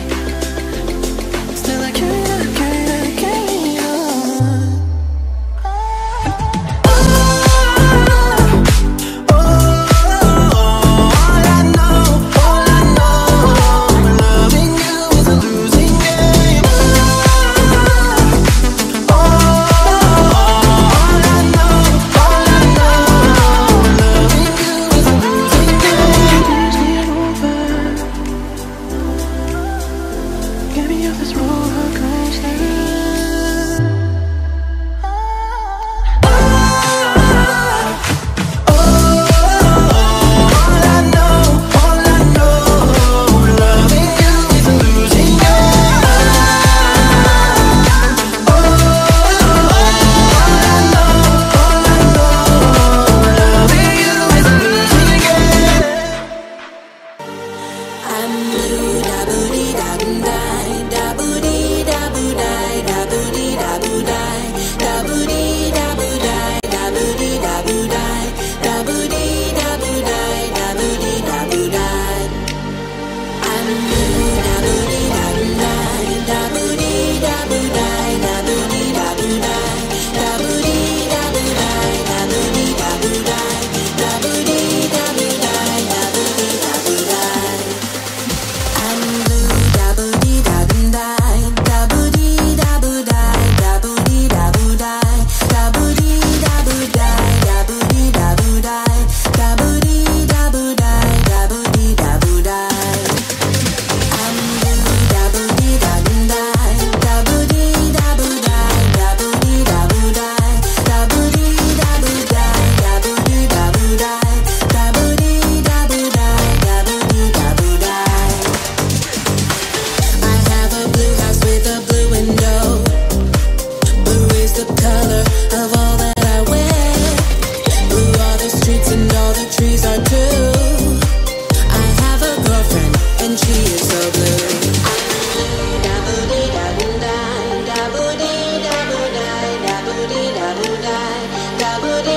Still I carry on, carry on, carry on. Ah, oh, all I know, all I know, loving you is a losing game. Ah, oh, all I know, all I know, loving you is a losing game. Please get over. Get me off this roller coaster. Ah, oh, all I know, all I know, loving you is a losing game. Ah, oh, all I know, all I know, loving you is a losing game. I'm blue, da booty da boom die, da booty da boo die, da booty da boo die, da booty da boo die, da booty da boo die, da booty da boo die, da booty da boo die. I'm blue, da booty da boom die, da booty da boo die, da booty da boo die, da booty da boo die, da booty da boo die, da booty da boo die, da booty da boo die. I'm blue, da booty da boom die, da booty da boo die, da booty da boo die, da booty da boo die, da booty da boo die, da booty da boo die, da booty da boo die. I'm blue, da booty da boom die, da booty da boo die, da booty da boo die, da booty da boo die, da booty da boo die, da booty da boo die, da booty da boo die. I have a blue house with a blue window. Blue is the color of all that I wear. Blue are the streets and all the trees are too. I have a girlfriend and she is so blue. Da booty da boom die, da booty da boo die, da booty da boo die, da booty